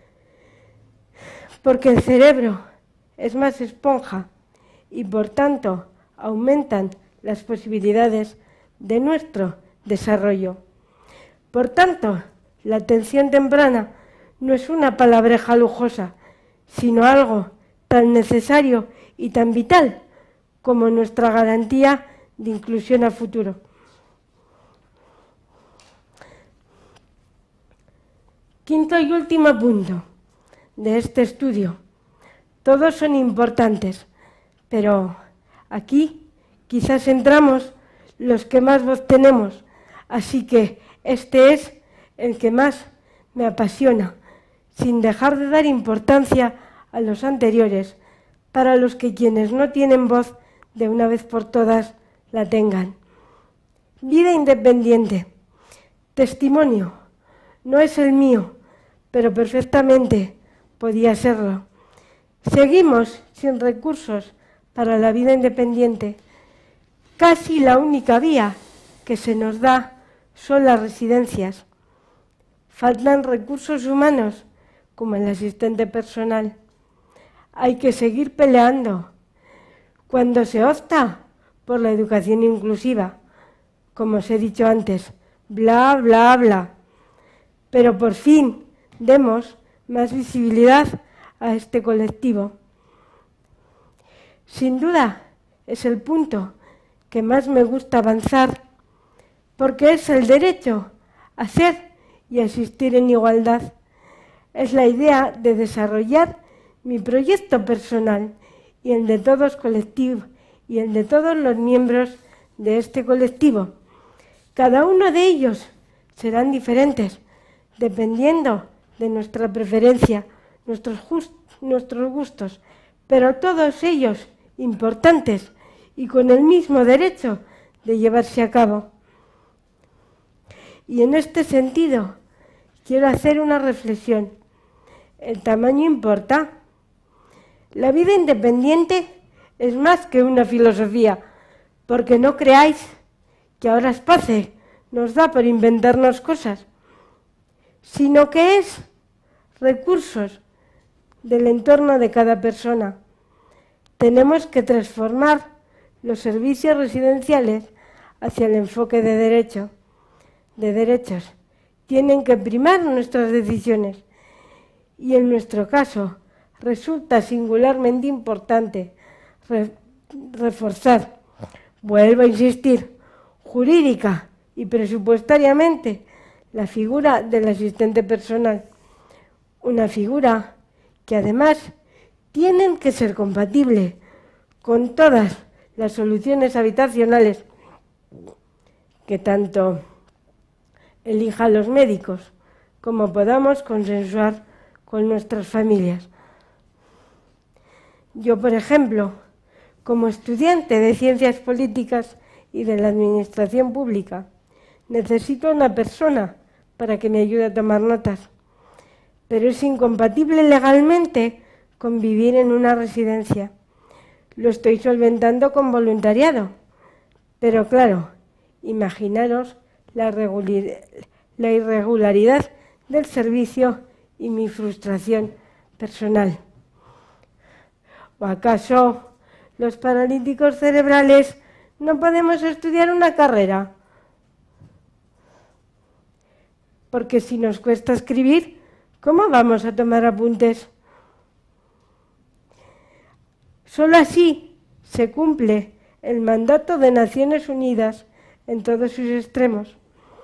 porque el cerebro es más esponja y por tanto aumentan las posibilidades de nuestro desarrollo. Por tanto, la atención temprana no es una palabreja lujosa, sino algo tan necesario y tan vital como nuestra garantía de inclusión a futuro. Quinto y último punto de este estudio. Todos son importantes, pero aquí quizás entramos los que más voz tenemos, así que este es el que más me apasiona, sin dejar de dar importancia a los anteriores, para los que quienes no tienen voz de una vez por todas la tengan. Vida independiente. Testimonio. No es el mío, pero perfectamente podía serlo. Seguimos sin recursos para la vida independiente. Casi la única vía que se nos da son las residencias. Faltan recursos humanos, como el asistente personal. Hay que seguir peleando. Cuando se opta por la educación inclusiva, como os he dicho antes, bla, bla, bla. Pero por fin demos más visibilidad a este colectivo. Sin duda, es el punto que más me gusta avanzar, porque es el derecho a ser y a existir en igualdad. Es la idea de desarrollar mi proyecto personal y el de todos colectivos y el de todos los miembros de este colectivo. Cada uno de ellos serán diferentes, dependiendo de nuestra preferencia, nuestros, nuestros gustos, pero todos ellos importantes y con el mismo derecho de llevarse a cabo. Y en este sentido, quiero hacer una reflexión. ¿El tamaño importa? La vida independiente es más que una filosofía, porque no creáis que ahora Space nos da por inventarnos cosas, sino que es recursos del entorno de cada persona. Tenemos que transformar los servicios residenciales hacia el enfoque de derecho, de derechos. Tienen que primar nuestras decisiones y en nuestro caso resulta singularmente importante re reforzar, vuelvo a insistir, jurídica y presupuestariamente la figura del asistente personal. Una figura que además tienen que ser compatible con todas las soluciones habitacionales que tanto elijan los médicos como podamos consensuar con nuestras familias. Yo, por ejemplo, como estudiante de Ciencias Políticas y de la Administración Pública, necesito una persona para que me ayude a tomar notas, pero es incompatible legalmente con vivir en una residencia. Lo estoy solventando con voluntariado, pero claro, imaginaros la, la irregularidad del servicio y mi frustración personal. ¿O acaso los paralíticos cerebrales no podemos estudiar una carrera? Porque si nos cuesta escribir, ¿cómo vamos a tomar apuntes? Solo así se cumple el mandato de Naciones Unidas en todos sus extremos.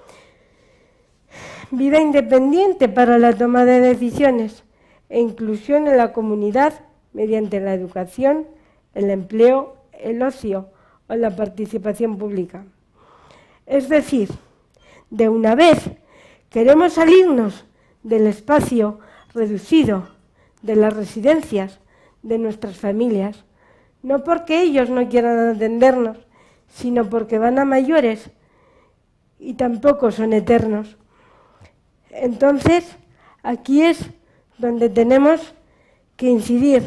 Vida independiente para la toma de decisiones e inclusión en la comunidad mediante la educación, el empleo, el ocio o la participación pública. Es decir, de una vez queremos salirnos del espacio reducido de las residencias de nuestras familias, no porque ellos no quieran atendernos, sino porque van a mayores y tampoco son eternos. Entonces, aquí es donde tenemos que incidir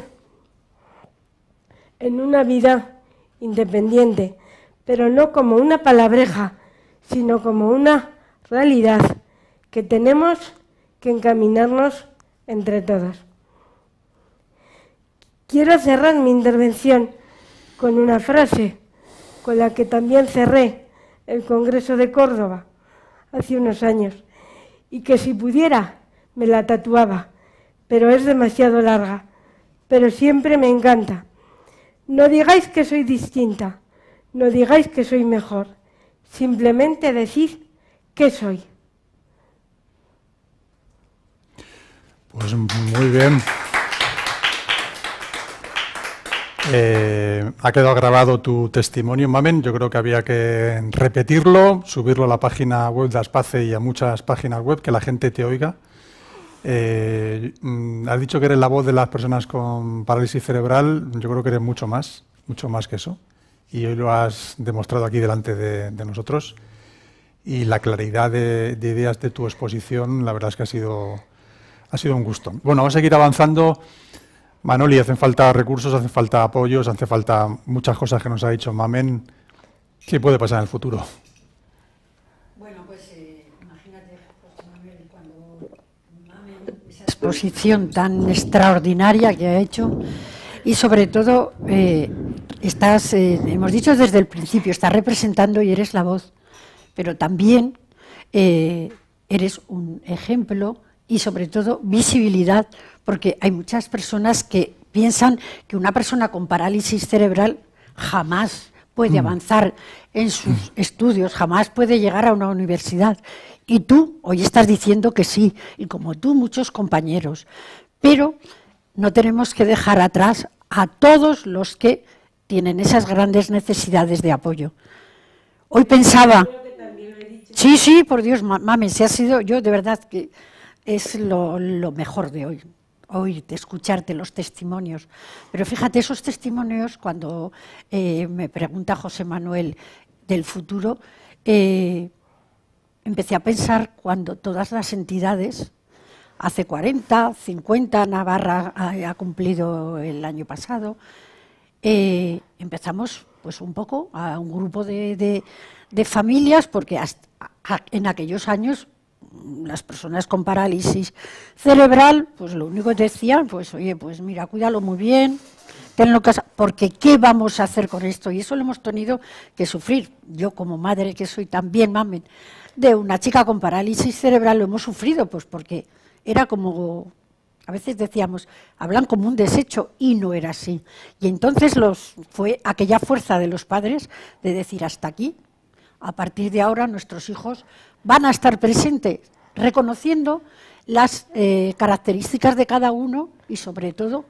en una vida independiente, pero no como una palabreja, sino como una realidad que tenemos que encaminarnos entre todos. Quiero cerrar mi intervención con una frase con la que también cerré el Congreso de Córdoba hace unos años, y que si pudiera me la tatuaba, pero es demasiado larga, pero siempre me encanta. No digáis que soy distinta, no digáis que soy mejor, simplemente decid qué soy. Pues muy bien. Eh, ha quedado grabado tu testimonio, Mamen. Yo creo que había que repetirlo, subirlo a la página web de Aspace y a muchas páginas web, que la gente te oiga. Eh, has dicho que eres la voz de las personas con parálisis cerebral. Yo creo que eres mucho más, mucho más que eso. Y hoy lo has demostrado aquí delante de, de nosotros. Y la claridad de, de ideas de tu exposición, la verdad es que ha sido, ha sido un gusto. Bueno, vamos a seguir avanzando. Manoli, hacen falta recursos, hacen falta apoyos, hacen falta muchas cosas que nos ha dicho Mamen. ¿Qué puede pasar en el futuro? Bueno, pues eh, imagínate, José Manuel, cuando Mamen, esa exposición tan extraordinaria que ha hecho, y sobre todo, eh, estás, eh, hemos dicho desde el principio, estás representando y eres la voz, pero también eh, eres un ejemplo y sobre todo visibilidad, porque hay muchas personas que piensan que una persona con parálisis cerebral jamás puede mm. avanzar en sus mm. estudios, jamás puede llegar a una universidad. Y tú hoy estás diciendo que sí, y como tú muchos compañeros. Pero no tenemos que dejar atrás a todos los que tienen esas grandes necesidades de apoyo. Hoy pensaba... Sí, sí, por Dios, Mamen, si ha sido yo de verdad que... Es lo, lo mejor de hoy, hoy de escucharte los testimonios. Pero fíjate, esos testimonios, cuando eh, me pregunta José Manuel del futuro, eh, empecé a pensar cuando todas las entidades, hace cuarenta, cincuenta, Navarra ha, ha cumplido el año pasado, eh, empezamos pues un poco a un grupo de, de, de familias, porque hasta, a, en aquellos años las personas con parálisis cerebral, pues lo único que decían, pues oye, pues mira, cuídalo muy bien, tenlo en casa, porque ¿qué vamos a hacer con esto? Y eso lo hemos tenido que sufrir. Yo como madre, que soy también, Mamen, de una chica con parálisis cerebral, lo hemos sufrido, pues porque era como, a veces decíamos, hablan como un desecho, y no era así. Y entonces los, fue aquella fuerza de los padres de decir, hasta aquí, a partir de ahora nuestros hijos van a estar presentes, reconociendo las eh, características de cada uno y sobre todo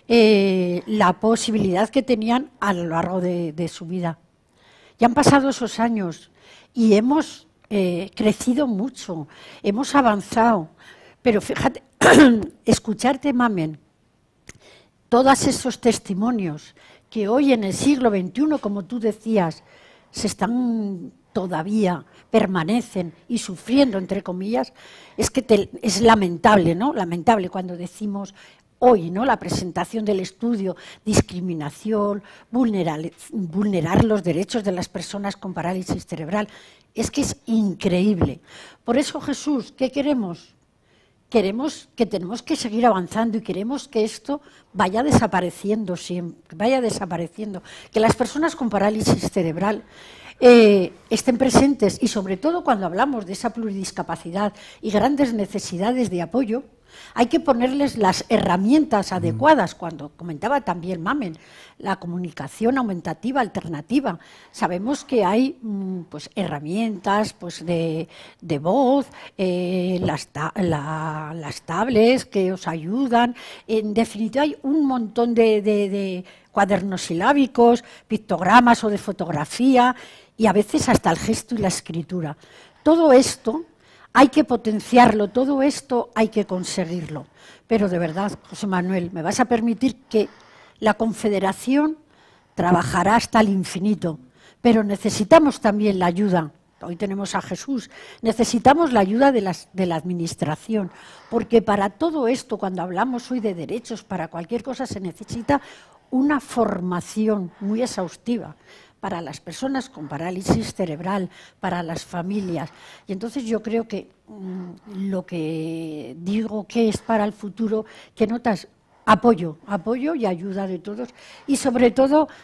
eh, la posibilidad que tenían a lo largo de, de su vida. Ya han pasado esos años y hemos eh, crecido mucho, hemos avanzado, pero fíjate, escucharte, Mamen, todos esos testimonios que hoy en el siglo veintiuno, como tú decías, se están todavía, permanecen y sufriendo, entre comillas, es que te, es lamentable, ¿no? Lamentable cuando decimos hoy, ¿no? La presentación del estudio, discriminación, vulnerar, vulnerar los derechos de las personas con parálisis cerebral. Es que es increíble. Por eso, Jesús, ¿qué queremos? Queremos que tenemos que seguir avanzando y queremos que esto vaya desapareciendo siempre, vaya desapareciendo, que las personas con parálisis cerebral Eh, estén presentes y sobre todo cuando hablamos de esa pluridiscapacidad y grandes necesidades de apoyo, hay que ponerles las herramientas adecuadas, cuando comentaba también Mamen, la comunicación aumentativa, alternativa. Sabemos que hay pues, herramientas pues, de, de voz, eh, las, ta la, las tablets que os ayudan, en definitiva hay un montón de, de, de cuadernos silábicos, pictogramas o de fotografía, y a veces hasta el gesto y la escritura. Todo esto hay que potenciarlo, todo esto hay que conseguirlo. Pero de verdad, José Manuel, me vas a permitir que la Confederación trabajará hasta el infinito, pero necesitamos también la ayuda. Hoy tenemos a Jesús, necesitamos la ayuda de, las, de la Administración, porque para todo esto, cuando hablamos hoy de derechos, para cualquier cosa se necesita una formación muy exhaustiva para las personas con parálisis cerebral, para las familias. Y entonces yo creo que mmm, lo que digo que es para el futuro, que notas apoyo, apoyo y ayuda de todos, y sobre todo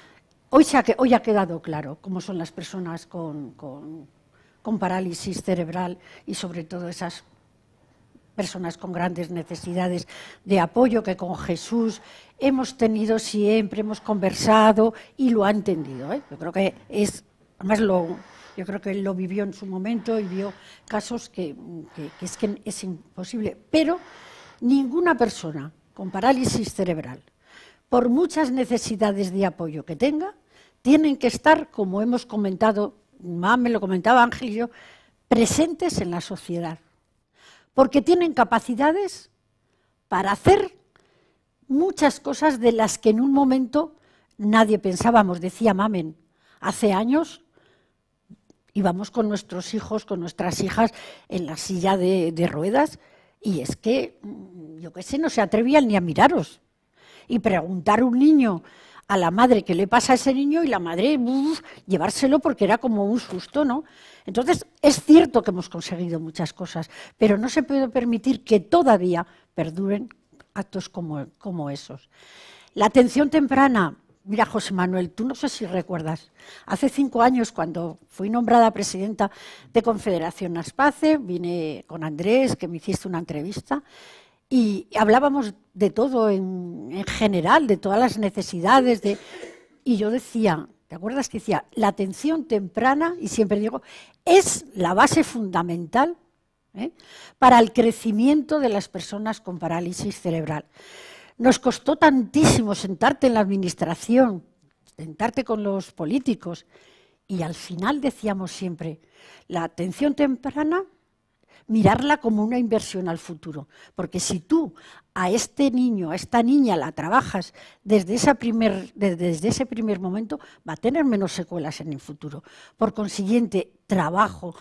hoy, se ha, hoy ha quedado claro cómo son las personas con, con, con parálisis cerebral y sobre todo esas personas con grandes necesidades de apoyo que con Jesús hemos tenido siempre, hemos conversado y lo ha entendido, ¿eh? Yo creo que es, además lo, yo creo que él lo vivió en su momento y vio casos que, que, que es que es imposible, pero ninguna persona con parálisis cerebral, por muchas necesidades de apoyo que tenga, tienen que estar, como hemos comentado, me lo comentaba Ángel y yo, presentes en la sociedad. Porque tienen capacidades para hacer muchas cosas de las que en un momento nadie pensábamos. Decía Mamen, hace años íbamos con nuestros hijos, con nuestras hijas en la silla de, de ruedas y es que, yo qué sé, no se atrevían ni a miraros. Y preguntar a un niño a la madre qué le pasa a ese niño y la madre uf, llevárselo porque era como un susto, ¿no? Entonces, es cierto que hemos conseguido muchas cosas, pero no se puede permitir que todavía perduren actos como, como esos. La atención temprana, mira, José Manuel, tú no sé si recuerdas, hace cinco años cuando fui nombrada presidenta de Confederación Aspace, vine con Andrés, que me hiciste una entrevista, y hablábamos de todo en, en general, de todas las necesidades, de, y yo decía, ¿te acuerdas que decía? La atención temprana, y siempre digo, es la base fundamental ¿eh? para el crecimiento de las personas con parálisis cerebral. Nos costó tantísimo sentarte en la administración, sentarte con los políticos, y al final decíamos siempre, la atención temprana, mirarla como una inversión al futuro, porque si tú a este niño, a esta niña la trabajas desde, esa primer, desde ese primer momento, va a tener menos secuelas en el futuro. Por consiguiente, trabajo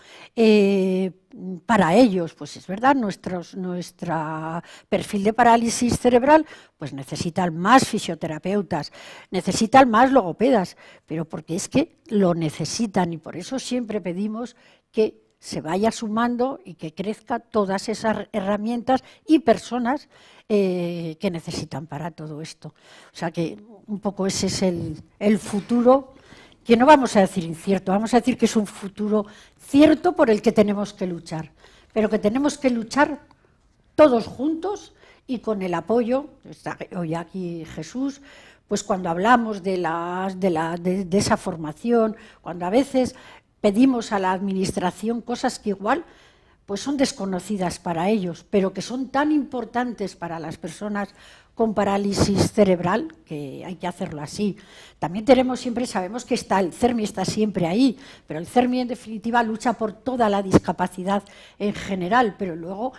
eh, para ellos, pues es verdad, nuestros, nuestro perfil de parálisis cerebral pues necesitan más fisioterapeutas, necesitan más logopedas, pero porque es que lo necesitan y por eso siempre pedimos que se vaya sumando y que crezcan todas esas herramientas y personas eh, que necesitan para todo esto. O sea que un poco ese es el, el futuro, que no vamos a decir incierto, vamos a decir que es un futuro cierto por el que tenemos que luchar, pero que tenemos que luchar todos juntos y con el apoyo, está hoy aquí Jesús, pues cuando hablamos de, las, de, la, de, de esa formación, cuando a veces pedimos a la administración cosas que igual pues son desconocidas para ellos, pero que son tan importantes para las personas con parálisis cerebral, que hay que hacerlo así. También tenemos siempre, sabemos que está el CERMI está siempre ahí, pero el CERMI en definitiva lucha por toda la discapacidad en general, pero luego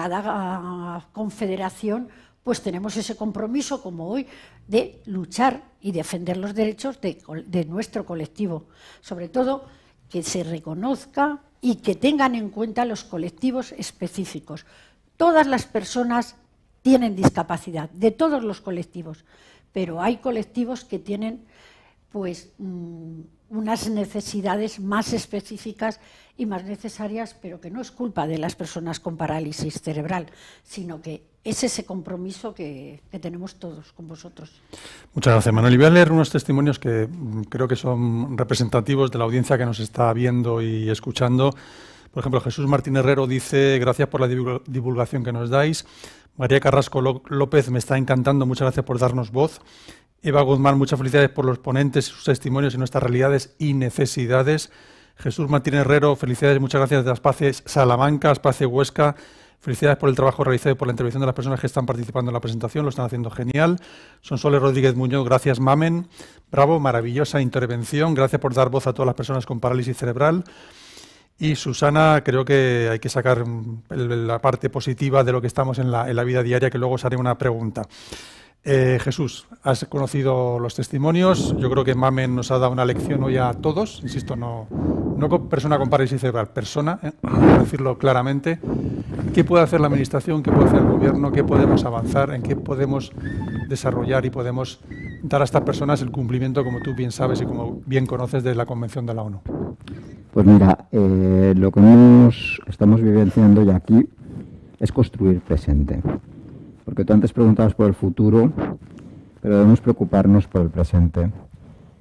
cada confederación pues tenemos ese compromiso como hoy de luchar y defender los derechos de, de nuestro colectivo, sobre todo que se reconozca y que tengan en cuenta los colectivos específicos. Todas las personas tienen discapacidad, de todos los colectivos, pero hay colectivos que tienen pues, mmm, unas necesidades más específicas y más necesarias, pero que no es culpa de las personas con parálisis cerebral, sino que es ese compromiso que, que tenemos todos con vosotros. Muchas gracias, Manuel. Y voy a leer unos testimonios que creo que son representativos de la audiencia que nos está viendo y escuchando. Por ejemplo, Jesús Martín Herrero dice, gracias por la divulgación que nos dais. María Carrasco López, me está encantando, muchas gracias por darnos voz. Eva Guzmán, muchas felicidades por los ponentes, sus testimonios y nuestras realidades y necesidades. Jesús Martín Herrero, felicidades, muchas gracias de Aspace Salamanca, Aspace Huesca. Felicidades por el trabajo realizado y por la intervención de las personas que están participando en la presentación, lo están haciendo genial. Sonsoles Rodríguez Muñoz, gracias Mamen. Bravo, maravillosa intervención, gracias por dar voz a todas las personas con parálisis cerebral. Y Susana, creo que hay que sacar la parte positiva de lo que estamos en la, en la vida diaria, que luego os haré una pregunta. Eh, Jesús, has conocido los testimonios, yo creo que Mamen nos ha dado una lección hoy a todos, insisto, no, no con persona con parálisis cerebral, persona, eh, por decirlo claramente. ¿Qué puede hacer la Administración, qué puede hacer el Gobierno, qué podemos avanzar, en qué podemos desarrollar y podemos dar a estas personas el cumplimiento, como tú bien sabes y como bien conoces, de la Convención de la ONU? Pues mira, eh, lo que nos estamos vivenciando ya aquí es construir presente. Porque tú antes preguntabas por el futuro, pero debemos preocuparnos por el presente.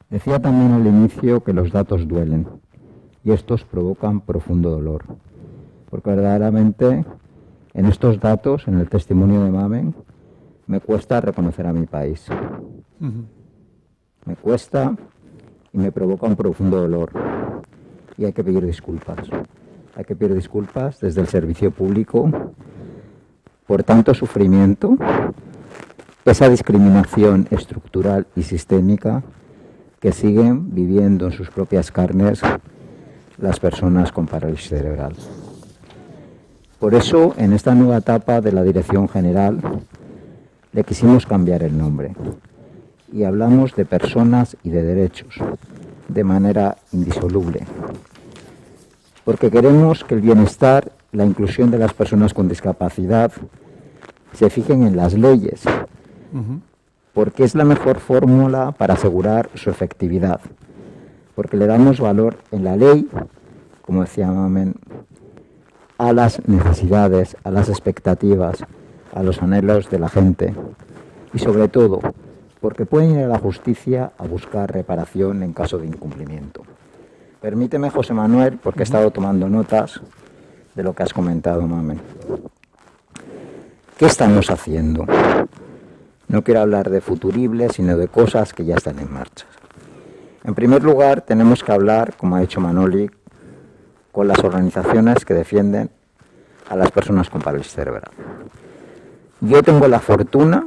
Decía también al inicio que los datos duelen y estos provocan profundo dolor, porque verdaderamente en estos datos, en el testimonio de Mamen, me cuesta reconocer a mi país. Uh-huh. Me cuesta y me provoca un profundo dolor y hay que pedir disculpas. Hay que pedir disculpas desde el servicio público por tanto sufrimiento, esa discriminación estructural y sistémica que siguen viviendo en sus propias carnes las personas con parálisis cerebral. Por eso, en esta nueva etapa de la Dirección General, le quisimos cambiar el nombre y hablamos de personas y de derechos de manera indisoluble, porque queremos que el bienestar, la inclusión de las personas con discapacidad se fijen en las leyes, uh-huh. porque es la mejor fórmula para asegurar su efectividad, porque le damos valor en la ley, como decía Mamen, a las necesidades, a las expectativas, a los anhelos de la gente y sobre todo porque pueden ir a la justicia a buscar reparación en caso de incumplimiento. Permíteme, José Manuel, porque he estado tomando notas de lo que has comentado, Mamen. ¿Qué estamos haciendo? No quiero hablar de futuribles, sino de cosas que ya están en marcha. En primer lugar, tenemos que hablar, como ha dicho Manoli, con las organizaciones que defienden a las personas con parálisis cerebral. Yo tengo la fortuna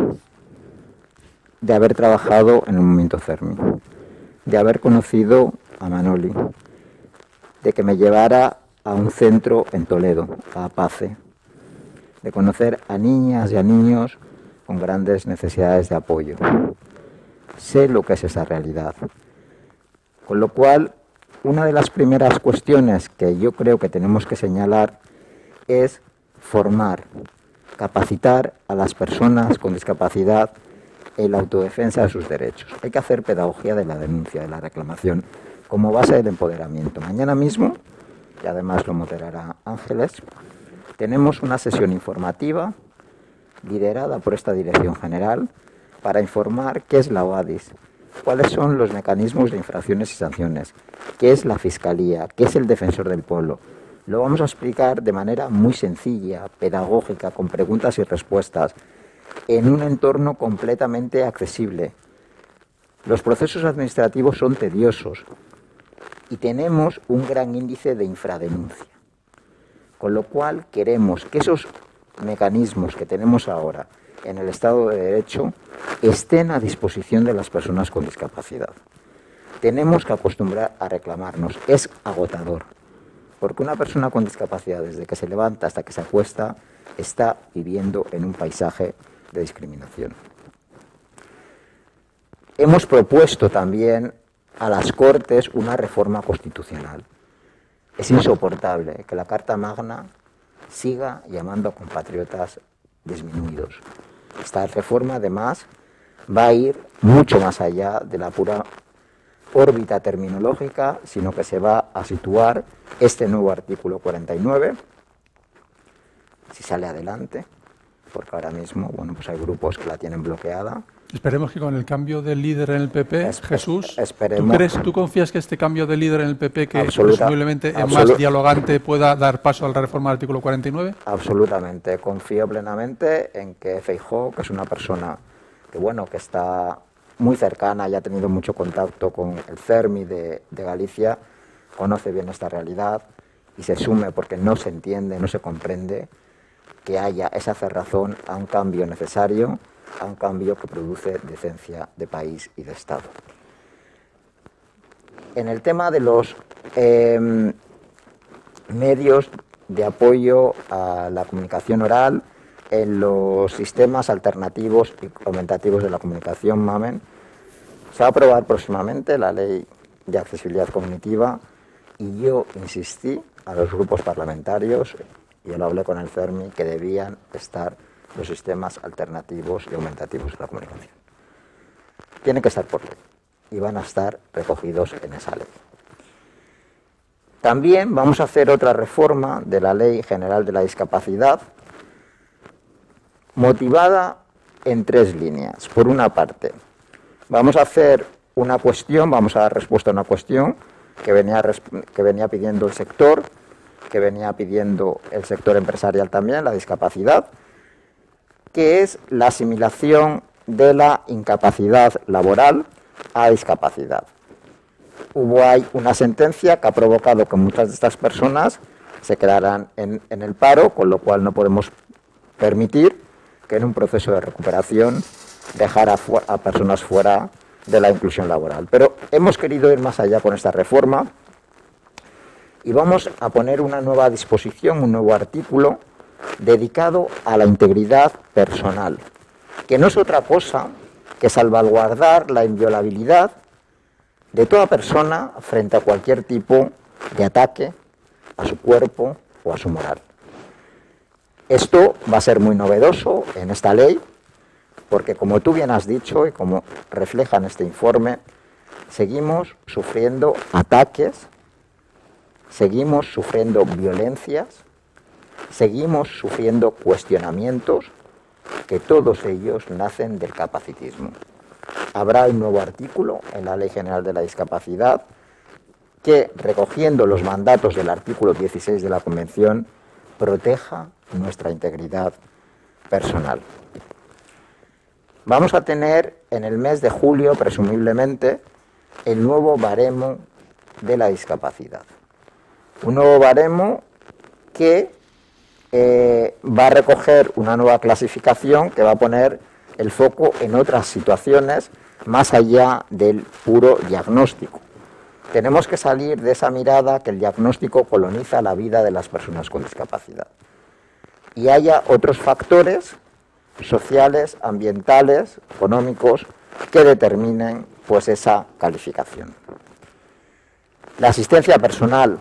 de haber trabajado en el movimiento CERMI, de haber conocido a Manoli, de que me llevara a un centro en Toledo, a APACE, de conocer a niñas y a niños con grandes necesidades de apoyo. Sé lo que es esa realidad. Con lo cual, una de las primeras cuestiones que yo creo que tenemos que señalar es formar, capacitar a las personas con discapacidad en la autodefensa de sus derechos. Hay que hacer pedagogía de la denuncia, de la reclamación, como base del empoderamiento. Mañana mismo, y además lo moderará Ángeles, tenemos una sesión informativa liderada por esta Dirección General para informar qué es la OADIS, cuáles son los mecanismos de infracciones y sanciones, qué es la Fiscalía, qué es el Defensor del Pueblo. Lo vamos a explicar de manera muy sencilla, pedagógica, con preguntas y respuestas, en un entorno completamente accesible. Los procesos administrativos son tediosos y tenemos un gran índice de infradenuncia, con lo cual queremos que esos mecanismos que tenemos ahora en el Estado de Derecho estén a disposición de las personas con discapacidad. Tenemos que acostumbrar a reclamarnos. Es agotador, porque una persona con discapacidad, desde que se levanta hasta que se acuesta, está viviendo en un paisaje de discriminación. Hemos propuesto también a las Cortes una reforma constitucional. Es insoportable que la Carta Magna siga llamando a compatriotas disminuidos. Esta reforma, además, va a ir mucho más allá de la pura órbita terminológica, sino que se va a situar este nuevo artículo cuarenta y nueve, si sale adelante, porque ahora mismo, bueno, pues hay grupos que la tienen bloqueada. Esperemos que con el cambio de líder en el P P, Espe Jesús, esperemos. ¿tú crees, tú confías que este cambio de líder en el P P, que presumiblemente es más dialogante, pueda dar paso a la reforma del artículo cuarenta y nueve? Absolutamente, confío plenamente en que Feijóo, que es una persona que, bueno, que está muy cercana y ha tenido mucho contacto con el CERMI de, de Galicia, conoce bien esta realidad y se sume, porque no se entiende, no se comprende que haya esa cerrazón a un cambio necesario, a un cambio que produce decencia de país y de Estado. En el tema de los eh, medios de apoyo a la comunicación oral, en los sistemas alternativos y aumentativos de la comunicación, Mamen, se va a aprobar próximamente la Ley de Accesibilidad Cognitiva y yo insistí a los grupos parlamentarios, y yo lo hablé con el CERMI, que debían estar los sistemas alternativos y aumentativos de la comunicación. Tienen que estar por ley y van a estar recogidos en esa ley. También vamos a hacer otra reforma de la Ley General de la Discapacidad, motivada en tres líneas. Por una parte, vamos a hacer una cuestión, vamos a dar respuesta a una cuestión que venía, que venía pidiendo el sector, que venía pidiendo el sector empresarial también, la discapacidad, que es la asimilación de la incapacidad laboral a discapacidad. Hubo ahí una sentencia que ha provocado que muchas de estas personas se quedaran en, en el paro, con lo cual no podemos permitir que en un proceso de recuperación dejara a, a personas fuera de la inclusión laboral. Pero hemos querido ir más allá con esta reforma y vamos a poner una nueva disposición, un nuevo artículo dedicado a la integridad personal, que no es otra cosa que salvaguardar la inviolabilidad de toda persona frente a cualquier tipo de ataque a su cuerpo o a su moral. Esto va a ser muy novedoso en esta ley, porque como tú bien has dicho y como refleja en este informe, seguimos sufriendo ataques, seguimos sufriendo violencias, seguimos sufriendo cuestionamientos, que todos ellos nacen del capacitismo. Habrá un nuevo artículo en la Ley General de la Discapacidad que, recogiendo los mandatos del artículo dieciséis de la Convención, proteja nuestra integridad personal. Vamos a tener en el mes de julio, presumiblemente, el nuevo baremo de la discapacidad. Un nuevo baremo que eh, va a recoger una nueva clasificación que va a poner el foco en otras situaciones más allá del puro diagnóstico. Tenemos que salir de esa mirada que el diagnóstico coloniza la vida de las personas con discapacidad. Y haya otros factores sociales, ambientales, económicos, que determinen pues esa calificación. La asistencia personal,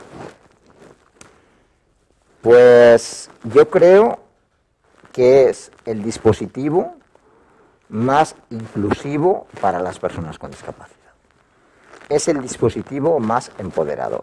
pues yo creo que es el dispositivo más inclusivo para las personas con discapacidad. Es el dispositivo más empoderador.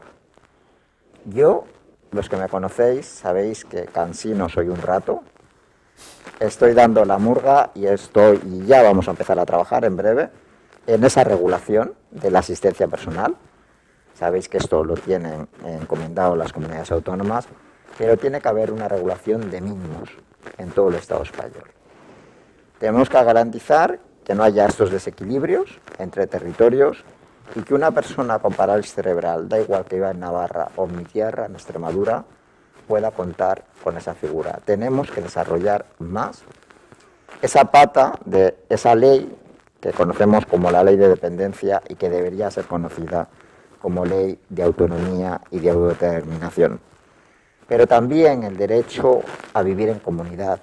Yo, los que me conocéis, sabéis que cansino soy un rato. Estoy dando la murga y estoy, y ya vamos a empezar a trabajar en breve, en esa regulación de la asistencia personal. Sabéis que esto lo tienen encomendado las comunidades autónomas, pero tiene que haber una regulación de mínimos en todo el Estado español. Tenemos que garantizar que no haya estos desequilibrios entre territorios y que una persona con parálisis cerebral, da igual que viva en Navarra o en mi tierra, en Extremadura, pueda contar con esa figura. Tenemos que desarrollar más esa pata de esa ley que conocemos como la ley de dependencia y que debería ser conocida como ley de autonomía y de autodeterminación. Pero también el derecho a vivir en comunidad.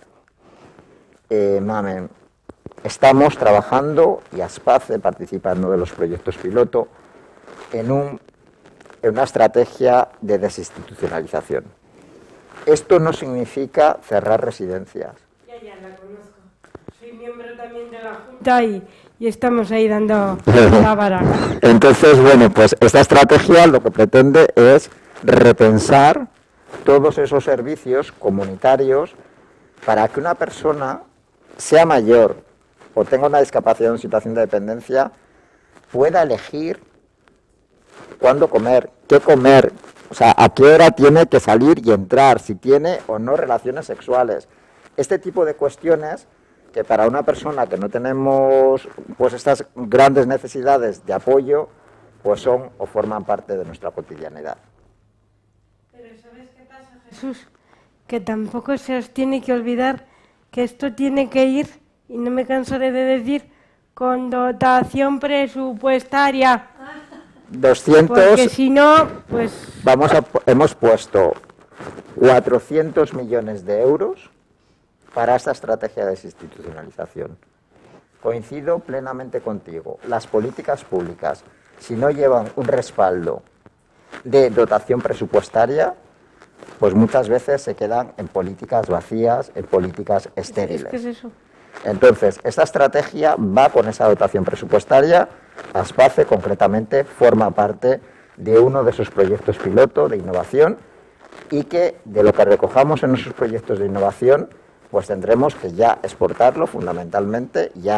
Eh, mamen, estamos trabajando, y ASPACE participa en uno de los proyectos piloto, en, un, en una estrategia de desinstitucionalización. Esto no significa cerrar residencias. Ya, ya, la conozco. Soy miembro también de la Junta y, y estamos ahí dando la vara. Entonces, bueno, pues esta estrategia lo que pretende es repensar todos esos servicios comunitarios para que una persona, sea mayor o tenga una discapacidad o en situación de dependencia, pueda elegir cuándo comer, qué comer, o sea, a qué hora tiene que salir y entrar, si tiene o no relaciones sexuales. Este tipo de cuestiones que para una persona que no tenemos pues estas grandes necesidades de apoyo, pues son o forman parte de nuestra cotidianidad. Pero ¿sabes qué pasa, Jesús? Que tampoco se os tiene que olvidar que esto tiene que ir, y no me cansaré de decir, con dotación presupuestaria. doscientos, porque si no, pues... Vamos a, hemos puesto cuatrocientos millones de euros para esta estrategia de desinstitucionalización. Coincido plenamente contigo. Las políticas públicas, si no llevan un respaldo de dotación presupuestaria, pues muchas veces se quedan en políticas vacías, en políticas estériles. ¿Qué es eso? Entonces, esta estrategia va con esa dotación presupuestaria. ASPACE, concretamente, forma parte de uno de esos proyectos piloto de innovación y que, de lo que recojamos en esos proyectos de innovación, pues tendremos que ya exportarlo fundamentalmente. Ya hay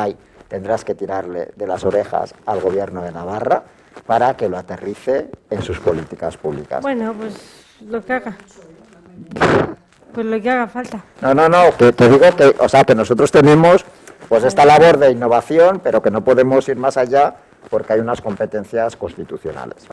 tendrás que tirarle de las orejas al Gobierno de Navarra para que lo aterrice en sus políticas públicas. Bueno, pues lo que haga. Pues lo que haga falta. No, no, no, que te digo que, o sea, que nosotros tenemos pues esta labor de innovación, pero que no podemos ir más allá porque hay unas competencias constitucionales.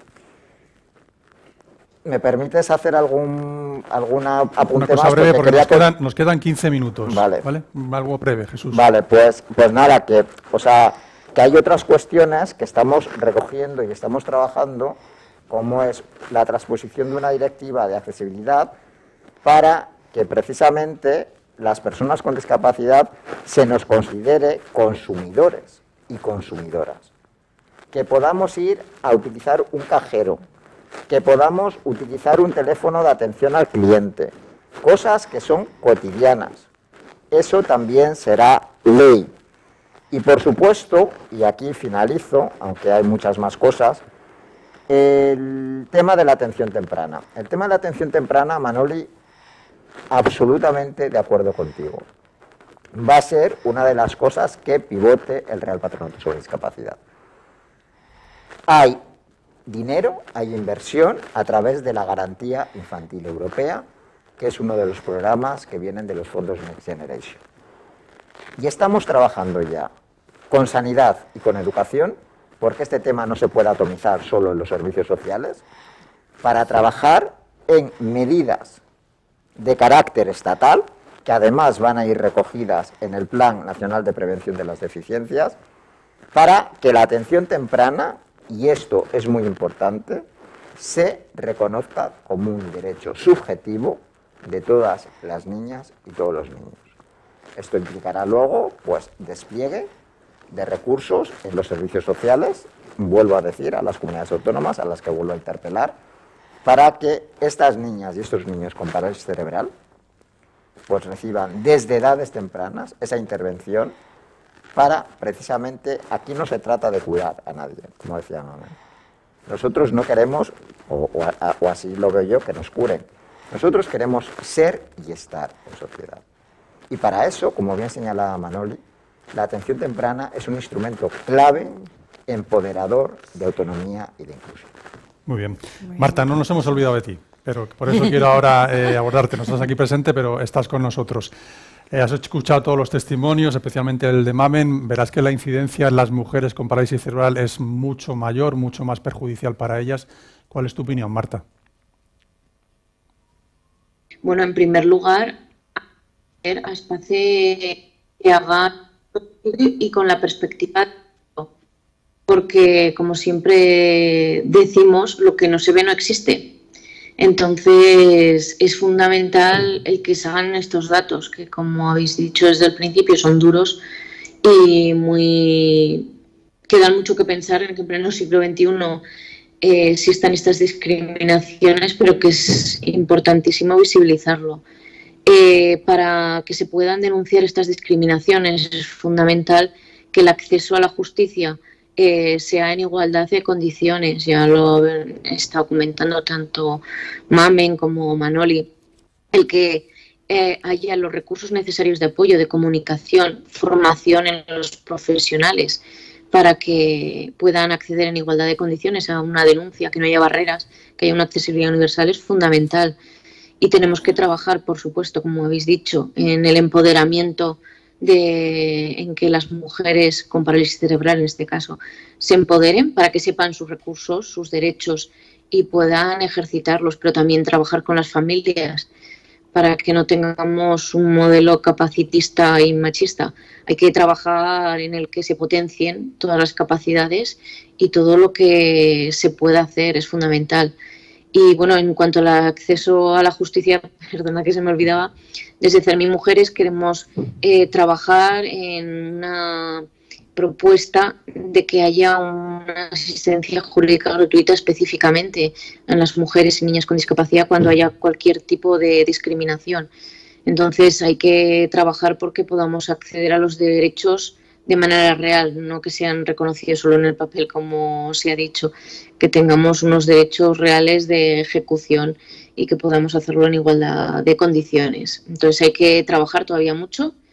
¿Me permites hacer algún alguna apunte Una cosa más? breve, porque, porque nos, que... quedan, nos quedan quince minutos. Vale. ¿Vale? Algo breve, Jesús. Vale, pues, pues nada, que, o sea, que hay otras cuestiones que estamos recogiendo y estamos trabajando, como es la transposición de una directiva de accesibilidad para que precisamente las personas con discapacidad se nos considere consumidores y consumidoras. Que podamos ir a utilizar un cajero, que podamos utilizar un teléfono de atención al cliente, cosas que son cotidianas. Eso también será ley. Y por supuesto, y aquí finalizo, aunque hay muchas más cosas, el tema de la atención temprana. El tema de la atención temprana, Manoli, absolutamente de acuerdo contigo. Va a ser una de las cosas que pivote el Real Patronato sobre Discapacidad. Hay dinero, hay inversión a través de la Garantía Infantil Europea, que es uno de los programas que vienen de los fondos Next Generation. Y estamos trabajando ya con sanidad y con educación, porque este tema no se puede atomizar solo en los servicios sociales, para trabajar en medidas de carácter estatal, que además van a ir recogidas en el Plan Nacional de Prevención de las Deficiencias, para que la atención temprana, y esto es muy importante, se reconozca como un derecho subjetivo de todas las niñas y todos los niños. Esto implicará luego, pues, despliegue de recursos en los servicios sociales, vuelvo a decir, a las comunidades autónomas, a las que vuelvo a interpelar, para que estas niñas y estos niños con parálisis cerebral pues reciban desde edades tempranas esa intervención para, precisamente, aquí no se trata de curar a nadie, como decía Mamen. Nosotros no queremos, o, o, o así lo veo yo, que nos curen. Nosotros queremos ser y estar en sociedad. Y para eso, como bien señalaba Manoli, la atención temprana es un instrumento clave, empoderador de autonomía y de inclusión. Muy bien. Marta, no nos hemos olvidado de ti, pero por eso quiero ahora eh, abordarte. No estás aquí presente, pero estás con nosotros. Eh, has escuchado todos los testimonios, especialmente el de Mamen. Verás que la incidencia en las mujeres con parálisis cerebral es mucho mayor, mucho más perjudicial para ellas. ¿Cuál es tu opinión, Marta? Bueno, en primer lugar, a espacio que haga y con la perspectiva, porque como siempre decimos, lo que no se ve no existe. Entonces es fundamental el que se hagan estos datos, que como habéis dicho desde el principio son duros y muy que dan mucho que pensar en que en pleno siglo veintiuno eh, existan estas discriminaciones, pero que es importantísimo visibilizarlo. Eh, para que se puedan denunciar estas discriminaciones es fundamental que el acceso a la justicia eh, sea en igualdad de condiciones. Ya lo he estado comentando tanto Mamen como Manoli, el que eh, haya los recursos necesarios de apoyo, de comunicación, formación en los profesionales para que puedan acceder en igualdad de condiciones a una denuncia, que no haya barreras, que haya una accesibilidad universal, es fundamental. Y tenemos que trabajar, por supuesto, como habéis dicho, en el empoderamiento, de, en que las mujeres con parálisis cerebral, en este caso, se empoderen para que sepan sus recursos, sus derechos y puedan ejercitarlos, pero también trabajar con las familias para que no tengamos un modelo capacitista y machista. Hay que trabajar en el que se potencien todas las capacidades y todo lo que se pueda hacer es fundamental. Y bueno, en cuanto al acceso a la justicia, perdona que se me olvidaba, desde Cermi Mujeres queremos eh, trabajar en una propuesta de que haya una asistencia jurídica gratuita específicamente a las mujeres y niñas con discapacidad cuando haya cualquier tipo de discriminación. Entonces hay que trabajar porque podamos acceder a los derechos de manera real, no que sean reconocidos solo en el papel, como se ha dicho, que tengamos unos derechos reales de ejecución y que podamos hacerlo en igualdad de condiciones. Entonces hay que trabajar todavía mucho,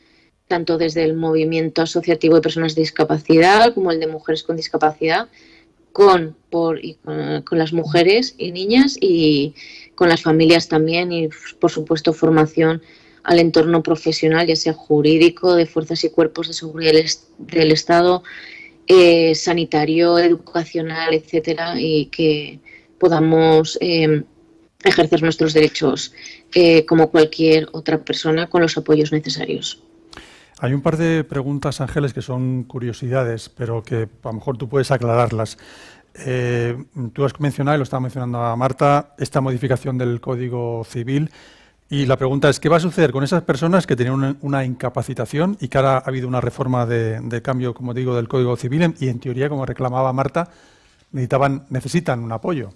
tanto desde el movimiento asociativo de personas de discapacidad como el de mujeres con discapacidad, con, por, y con, con las mujeres y niñas y con las familias también y, por supuesto, formación al entorno profesional, ya sea jurídico, de fuerzas y cuerpos de seguridad del, del Estado, eh, sanitario, educacional, etcétera, y que podamos eh, ejercer nuestros derechos eh, como cualquier otra persona con los apoyos necesarios. Hay un par de preguntas, Ángeles, que son curiosidades, pero que a lo mejor tú puedes aclararlas. Eh, tú has mencionado, y lo estaba mencionando a Marta, esta modificación del Código Civil. Y la pregunta es, ¿qué va a suceder con esas personas que tenían una, una incapacitación y que ahora ha habido una reforma de, de cambio, como digo, del Código Civil y en teoría, como reclamaba Marta, necesitaban, necesitan un apoyo?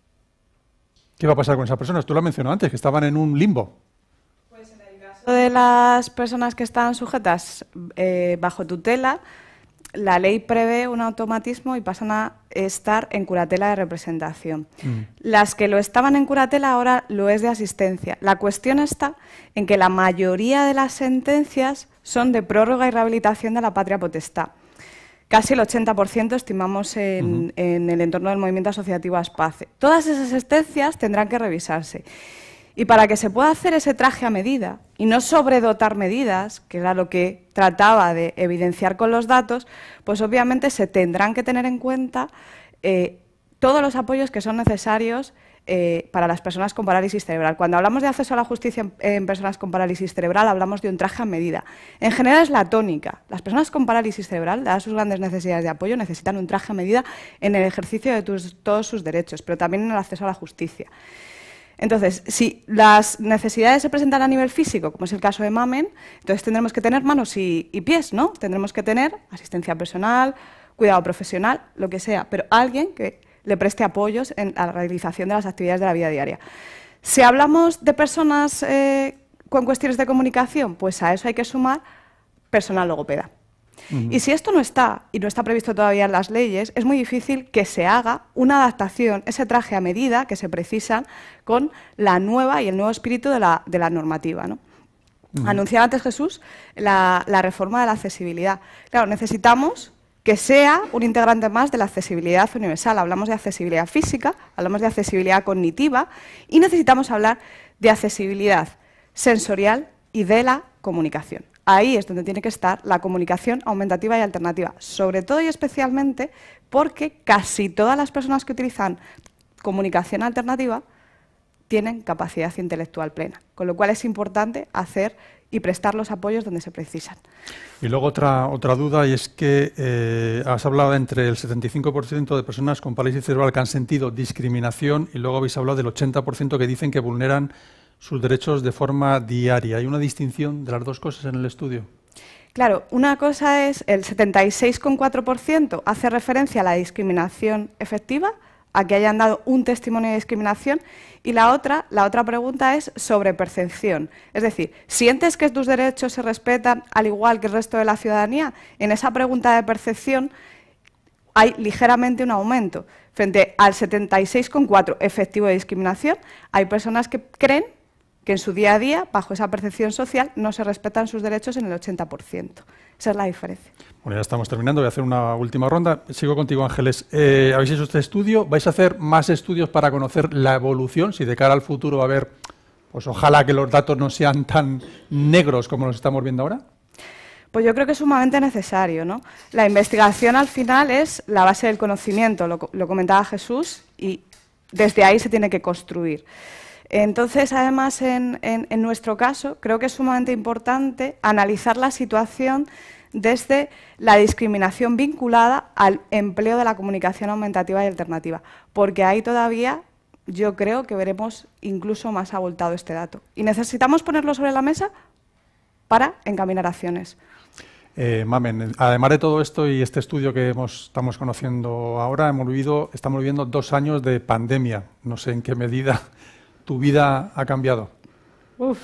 ¿Qué va a pasar con esas personas? Tú lo has mencionado antes, que estaban en un limbo. Pues en el caso de las personas que están sujetas eh, bajo tutela, la ley prevé un automatismo y pasan a estar en curatela de representación. Mm. Las que lo estaban en curatela ahora lo es de asistencia. La cuestión está en que la mayoría de las sentencias son de prórroga y rehabilitación de la patria potestad. Casi el ochenta por ciento estimamos en, uh-huh. en el entorno del movimiento asociativo ASPACE. Todas esas sentencias tendrán que revisarse. Y para que se pueda hacer ese traje a medida y no sobredotar medidas, que era lo que trataba de evidenciar con los datos, pues obviamente se tendrán que tener en cuenta eh, todos los apoyos que son necesarios eh, para las personas con parálisis cerebral. Cuando hablamos de acceso a la justicia en, en personas con parálisis cerebral, hablamos de un traje a medida. En general es la tónica. Las personas con parálisis cerebral, dadas sus grandes necesidades de apoyo, necesitan un traje a medida en el ejercicio de tus, todos sus derechos, pero también en el acceso a la justicia. Entonces, si las necesidades se presentan a nivel físico, como es el caso de Mamen, entonces tendremos que tener manos y, y pies, ¿no? Tendremos que tener asistencia personal, cuidado profesional, lo que sea, pero alguien que le preste apoyos en la realización de las actividades de la vida diaria. Si hablamos de personas eh, con cuestiones de comunicación, pues a eso hay que sumar personal logopeda. Uh-huh. Y si esto no está, y no está previsto todavía en las leyes, es muy difícil que se haga una adaptación, ese traje a medida que se precisan con la nueva y el nuevo espíritu de la, de la normativa, ¿no? Uh-huh. Anunciaba antes Jesús la, la reforma de la accesibilidad. Claro, necesitamos que sea un integrante más de la accesibilidad universal. Hablamos de accesibilidad física, hablamos de accesibilidad cognitiva y necesitamos hablar de accesibilidad sensorial y de la comunicación. Ahí es donde tiene que estar la comunicación aumentativa y alternativa, sobre todo y especialmente porque casi todas las personas que utilizan comunicación alternativa tienen capacidad intelectual plena, con lo cual es importante hacer y prestar los apoyos donde se precisan. Y luego otra, otra duda, y es que eh, has hablado de entre el setenta y cinco por ciento de personas con parálisis cerebral que han sentido discriminación y luego habéis hablado del ochenta por ciento que dicen que vulneran sus derechos de forma diaria. ¿Hay una distinción de las dos cosas en el estudio? Claro, una cosa es el setenta y seis coma cuatro por ciento hace referencia a la discriminación efectiva, a que hayan dado un testimonio de discriminación, y la otra, la otra pregunta es sobre percepción. Es decir, ¿sientes que tus derechos se respetan al igual que el resto de la ciudadanía? En esa pregunta de percepción hay ligeramente un aumento. Frente al setenta y seis coma cuatro por ciento efectivo de discriminación, hay personas que creen que en su día a día, bajo esa percepción social, no se respetan sus derechos en el ochenta por ciento. Esa es la diferencia. Bueno, ya estamos terminando, voy a hacer una última ronda. Sigo contigo, Ángeles. Eh, ¿Habéis hecho este estudio? ¿Vais a hacer más estudios para conocer la evolución? Si de cara al futuro va a haber, pues ojalá que los datos no sean tan negros como los estamos viendo ahora. Pues yo creo que es sumamente necesario, ¿no? La investigación al final es la base del conocimiento, lo, lo comentaba Jesús, y desde ahí se tiene que construir. Entonces, además, en, en, en nuestro caso, creo que es sumamente importante analizar la situación desde la discriminación vinculada al empleo de la comunicación aumentativa y alternativa, porque ahí todavía yo creo que veremos incluso más abultado este dato. Y necesitamos ponerlo sobre la mesa para encaminar acciones. Eh, Mamen, además de todo esto y este estudio que hemos, estamos conociendo ahora, hemos vivido, estamos viviendo dos años de pandemia. No sé en qué medida tu vida ha cambiado. Uf,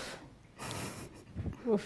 uf.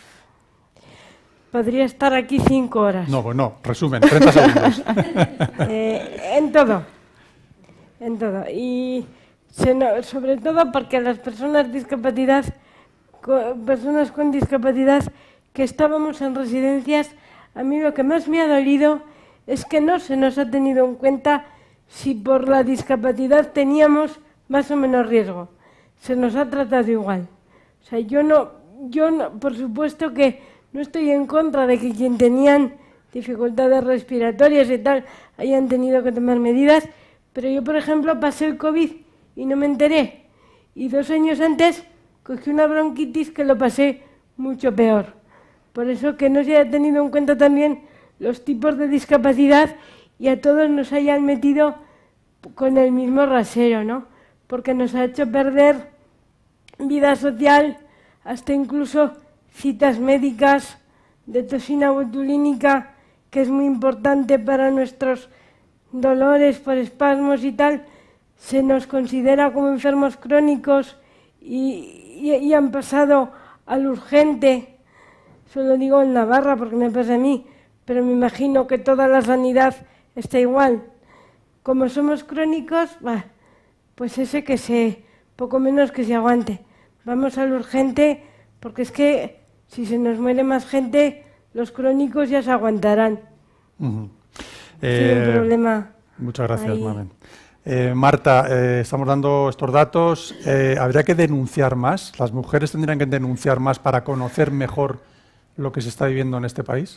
Podría estar aquí cinco horas. No, pues no, resumen, treinta segundos. eh, en todo, en todo. Y se no, sobre todo porque las personas discapacidad, co, personas con discapacidad que estábamos en residencias, a mí lo que más me ha dolido es que no se nos ha tenido en cuenta si por la discapacidad teníamos más o menos riesgo. Se nos ha tratado igual. O sea, yo no, yo no, por supuesto que no estoy en contra de que quien tenían dificultades respiratorias y tal hayan tenido que tomar medidas, pero yo, por ejemplo, pasé el COVID y no me enteré. Y dos años antes cogí una bronquitis que lo pasé mucho peor. Por eso que no se haya tenido en cuenta también los tipos de discapacidad y a todos nos hayan metido con el mismo rasero, ¿no? Porque nos ha hecho perder vida social, hasta incluso citas médicas de toxina botulínica, que es muy importante para nuestros dolores por espasmos y tal. Se nos considera como enfermos crónicos y, y, y han pasado al urgente. Solo digo en Navarra porque me pasa a mí, pero me imagino que toda la sanidad está igual. Como somos crónicos, bah, pues ese que se, poco menos que se aguante. Vamos al urgente, porque es que si se nos muere más gente, los crónicos ya se aguantarán. Uh-huh. Sin eh, problema. Muchas gracias, Ahí. Mamen. Eh, Marta, eh, estamos dando estos datos. Eh, ¿Habría que denunciar más? ¿Las mujeres tendrían que denunciar más para conocer mejor lo que se está viviendo en este país?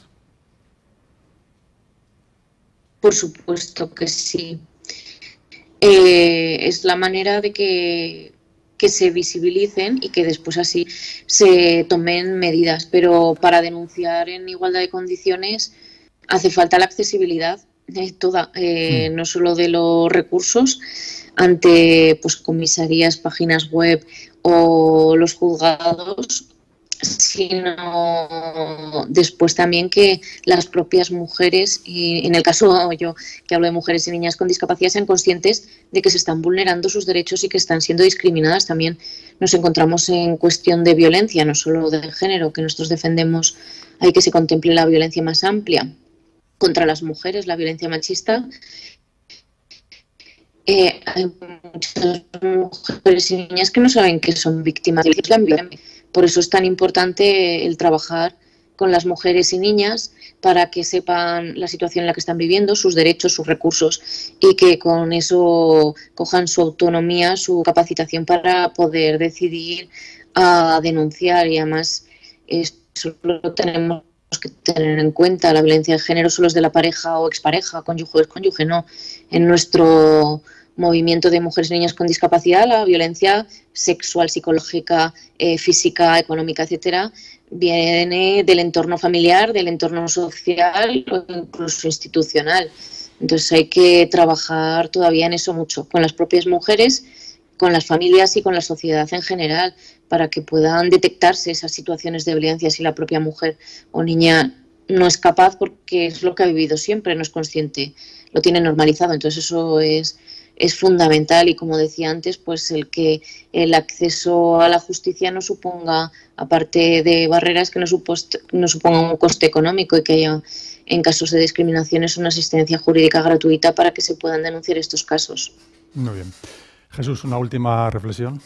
Por supuesto que sí. Eh, es la manera de que, que se visibilicen y que después así se tomen medidas. Pero para denunciar en igualdad de condiciones hace falta la accesibilidad eh, toda, eh, no solo de los recursos ante pues, comisarías, páginas web o los juzgados, sino después también que las propias mujeres, y en el caso yo que hablo de mujeres y niñas con discapacidad, sean conscientes de que se están vulnerando sus derechos y que están siendo discriminadas. También nos encontramos en cuestión de violencia, no solo de género, que nosotros defendemos, hay que se contemple la violencia más amplia contra las mujeres, la violencia machista. Eh, hay muchas mujeres y niñas que no saben que son víctimas de la violencia. Por eso es tan importante el trabajar con las mujeres y niñas para que sepan la situación en la que están viviendo, sus derechos, sus recursos, y que con eso cojan su autonomía, su capacitación para poder decidir a denunciar. Y además eso lo tenemos que tener en cuenta. La violencia de género solo es de la pareja o expareja, cónyuge o excónyuge, no. En nuestro movimiento de mujeres y niñas con discapacidad, la violencia sexual, psicológica, eh, física, económica, etcétera, viene del entorno familiar, del entorno social o incluso institucional. Entonces hay que trabajar todavía en eso mucho, con las propias mujeres, con las familias y con la sociedad en general, para que puedan detectarse esas situaciones de violencia si la propia mujer o niña no es capaz, porque es lo que ha vivido siempre, no es consciente, lo tiene normalizado. Entonces eso es es fundamental, y como decía antes, pues el que el acceso a la justicia no suponga, aparte de barreras, que no, supost, no suponga un coste económico, y que haya en casos de discriminaciones una asistencia jurídica gratuita para que se puedan denunciar estos casos. Muy bien. Jesús, una última reflexión.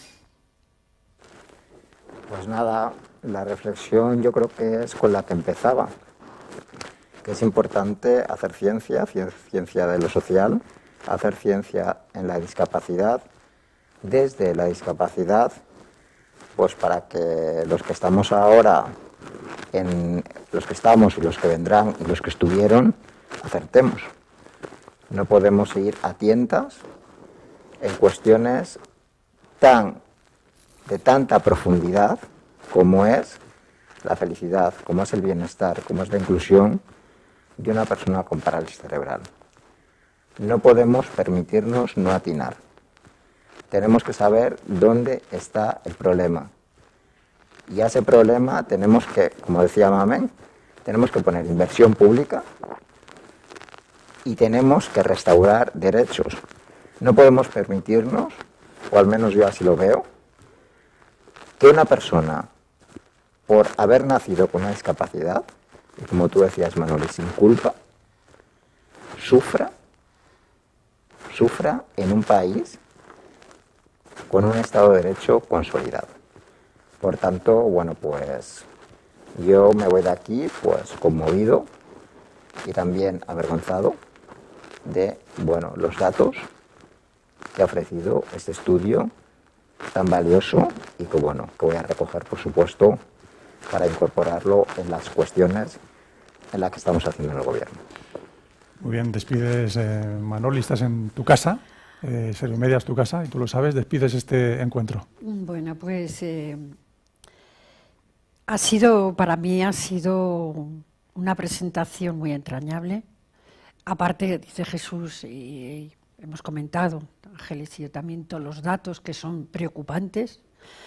Pues nada, la reflexión yo creo que es con la que empezaba, que es importante hacer ciencia, ciencia de lo social, hacer ciencia en la discapacidad, desde la discapacidad, pues para que los que estamos ahora, en los que estamos y los que vendrán y los que estuvieron, acertemos. No podemos ir a tientas en cuestiones tan de tanta profundidad como es la felicidad, como es el bienestar, como es la inclusión de una persona con parálisis cerebral. No podemos permitirnos no atinar. Tenemos que saber dónde está el problema. Y a ese problema tenemos que, como decía Mamen, tenemos que poner inversión pública y tenemos que restaurar derechos. No podemos permitirnos, o al menos yo así lo veo, que una persona, por haber nacido con una discapacidad, y como tú decías, Manuel, sin culpa, sufra sufra en un país con un Estado de Derecho consolidado. Por tanto, bueno, pues Yo me voy de aquí pues conmovido y también avergonzado de, bueno, los datos que ha ofrecido este estudio tan valioso y que, bueno, que voy a recoger, por supuesto, para incorporarlo en las cuestiones en las que estamos haciendo en el Gobierno. Muy bien, despides, eh, Manoli, estás en tu casa, eh, Servimedia es tu casa y tú lo sabes, despides este encuentro. Bueno, pues eh, ha sido, para mí ha sido una presentación muy entrañable. Aparte, dice Jesús, y hemos comentado, Ángeles y yo también, todos los datos que son preocupantes,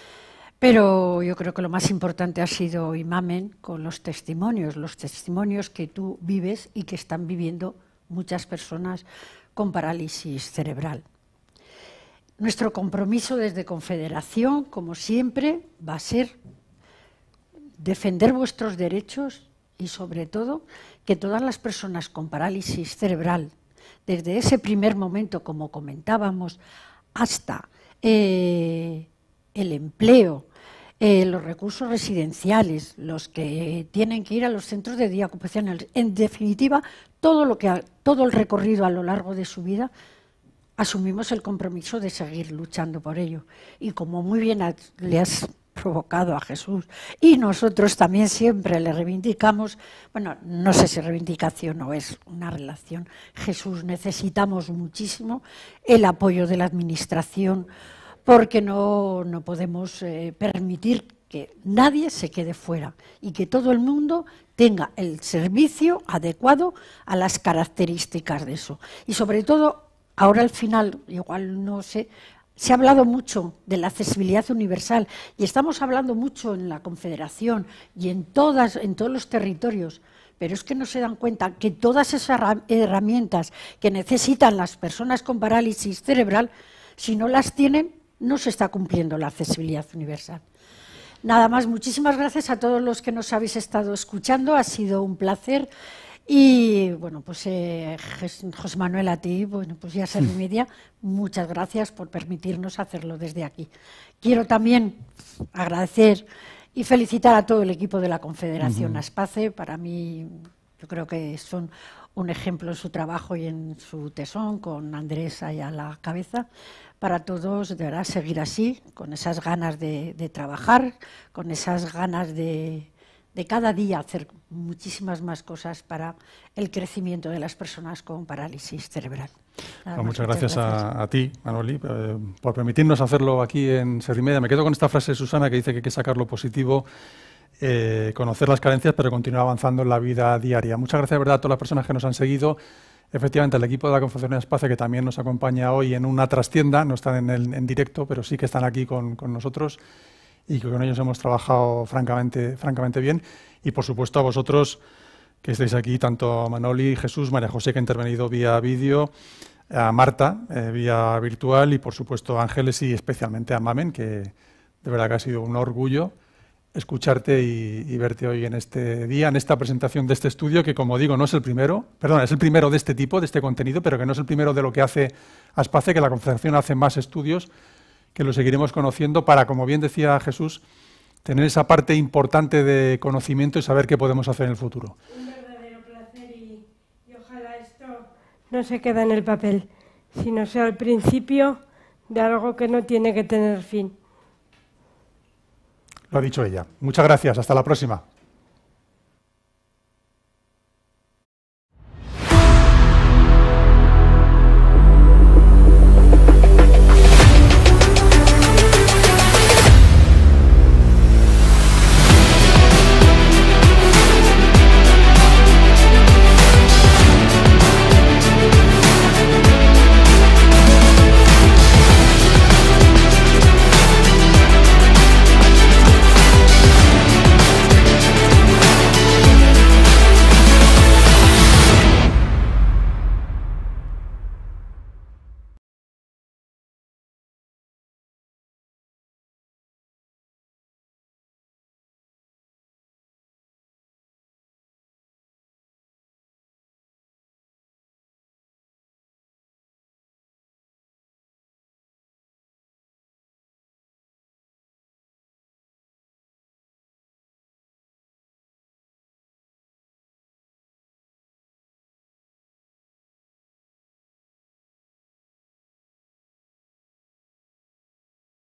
pero yo creo que lo más importante ha sido Imamen con los testimonios, los testimonios que tú vives y que están viviendo muchas personas con parálisis cerebral. Nuestro compromiso desde Confederación, como siempre, va a ser defender vuestros derechos y, sobre todo, que todas las personas con parálisis cerebral, desde ese primer momento, como comentábamos, hasta eh, el empleo, eh, los recursos residenciales, los que tienen que ir a los centros de día ocupacional, en definitiva, todo, lo que ha, todo el recorrido a lo largo de su vida, asumimos el compromiso de seguir luchando por ello. Y como muy bien has, le has provocado a Jesús, y nosotros también siempre le reivindicamos, bueno, no sé si reivindicación o es una relación, Jesús, necesitamos muchísimo el apoyo de la Administración, porque no, no podemos eh, permitir que nadie se quede fuera y que todo el mundo tenga el servicio adecuado a las características de eso. Y sobre todo, ahora al final, igual no sé, se ha hablado mucho de la accesibilidad universal y estamos hablando mucho en la Confederación y en, todas, en todos los territorios, pero es que no se dan cuenta que todas esas herramientas que necesitan las personas con parálisis cerebral, si no las tienen, no se está cumpliendo la accesibilidad universal. Nada más, muchísimas gracias a todos los que nos habéis estado escuchando, ha sido un placer. Y bueno, pues eh, José Manuel, a ti, bueno, pues ya Servimedia, muchas gracias por permitirnos hacerlo desde aquí. Quiero también agradecer y felicitar a todo el equipo de la Confederación uh-huh. Aspace. Para mí, yo creo que son un ejemplo en su trabajo y en su tesón, con Andrés ahí a la cabeza. Para todos, de verdad, seguir así, con esas ganas de, de trabajar, con esas ganas de... de cada día hacer muchísimas más cosas para el crecimiento de las personas con parálisis cerebral. Bueno, más, muchas gracias, gracias. A, a ti, Manoli, eh, por permitirnos hacerlo aquí en Servimedia. Me quedo con esta frase de Susana que dice que hay que sacar lo positivo, eh, conocer las carencias, pero continuar avanzando en la vida diaria. Muchas gracias, de verdad, a todas las personas que nos han seguido. Efectivamente, al equipo de la Confederación Aspace, que también nos acompaña hoy en una trastienda, no están en, el, en directo, pero sí que están aquí con, con nosotros, y que con ellos hemos trabajado francamente, francamente bien. Y, por supuesto, a vosotros que estáis aquí, tanto a Manoli, Jesús, María José, que ha intervenido vía vídeo, a Marta, eh, vía virtual, y, por supuesto, a Ángeles y especialmente a Mamen, que de verdad que ha sido un orgullo escucharte y, y verte hoy en este día, en esta presentación de este estudio, que, como digo, no es el primero, perdón, es el primero de este tipo, de este contenido, pero que no es el primero de lo que hace Aspace, que la Confederación hace más estudios, que lo seguiremos conociendo para, como bien decía Jesús, tener esa parte importante de conocimiento y saber qué podemos hacer en el futuro. Un verdadero placer y, y ojalá esto no se quede en el papel, sino sea el principio de algo que no tiene que tener fin. Lo ha dicho ella. Muchas gracias. Hasta la próxima.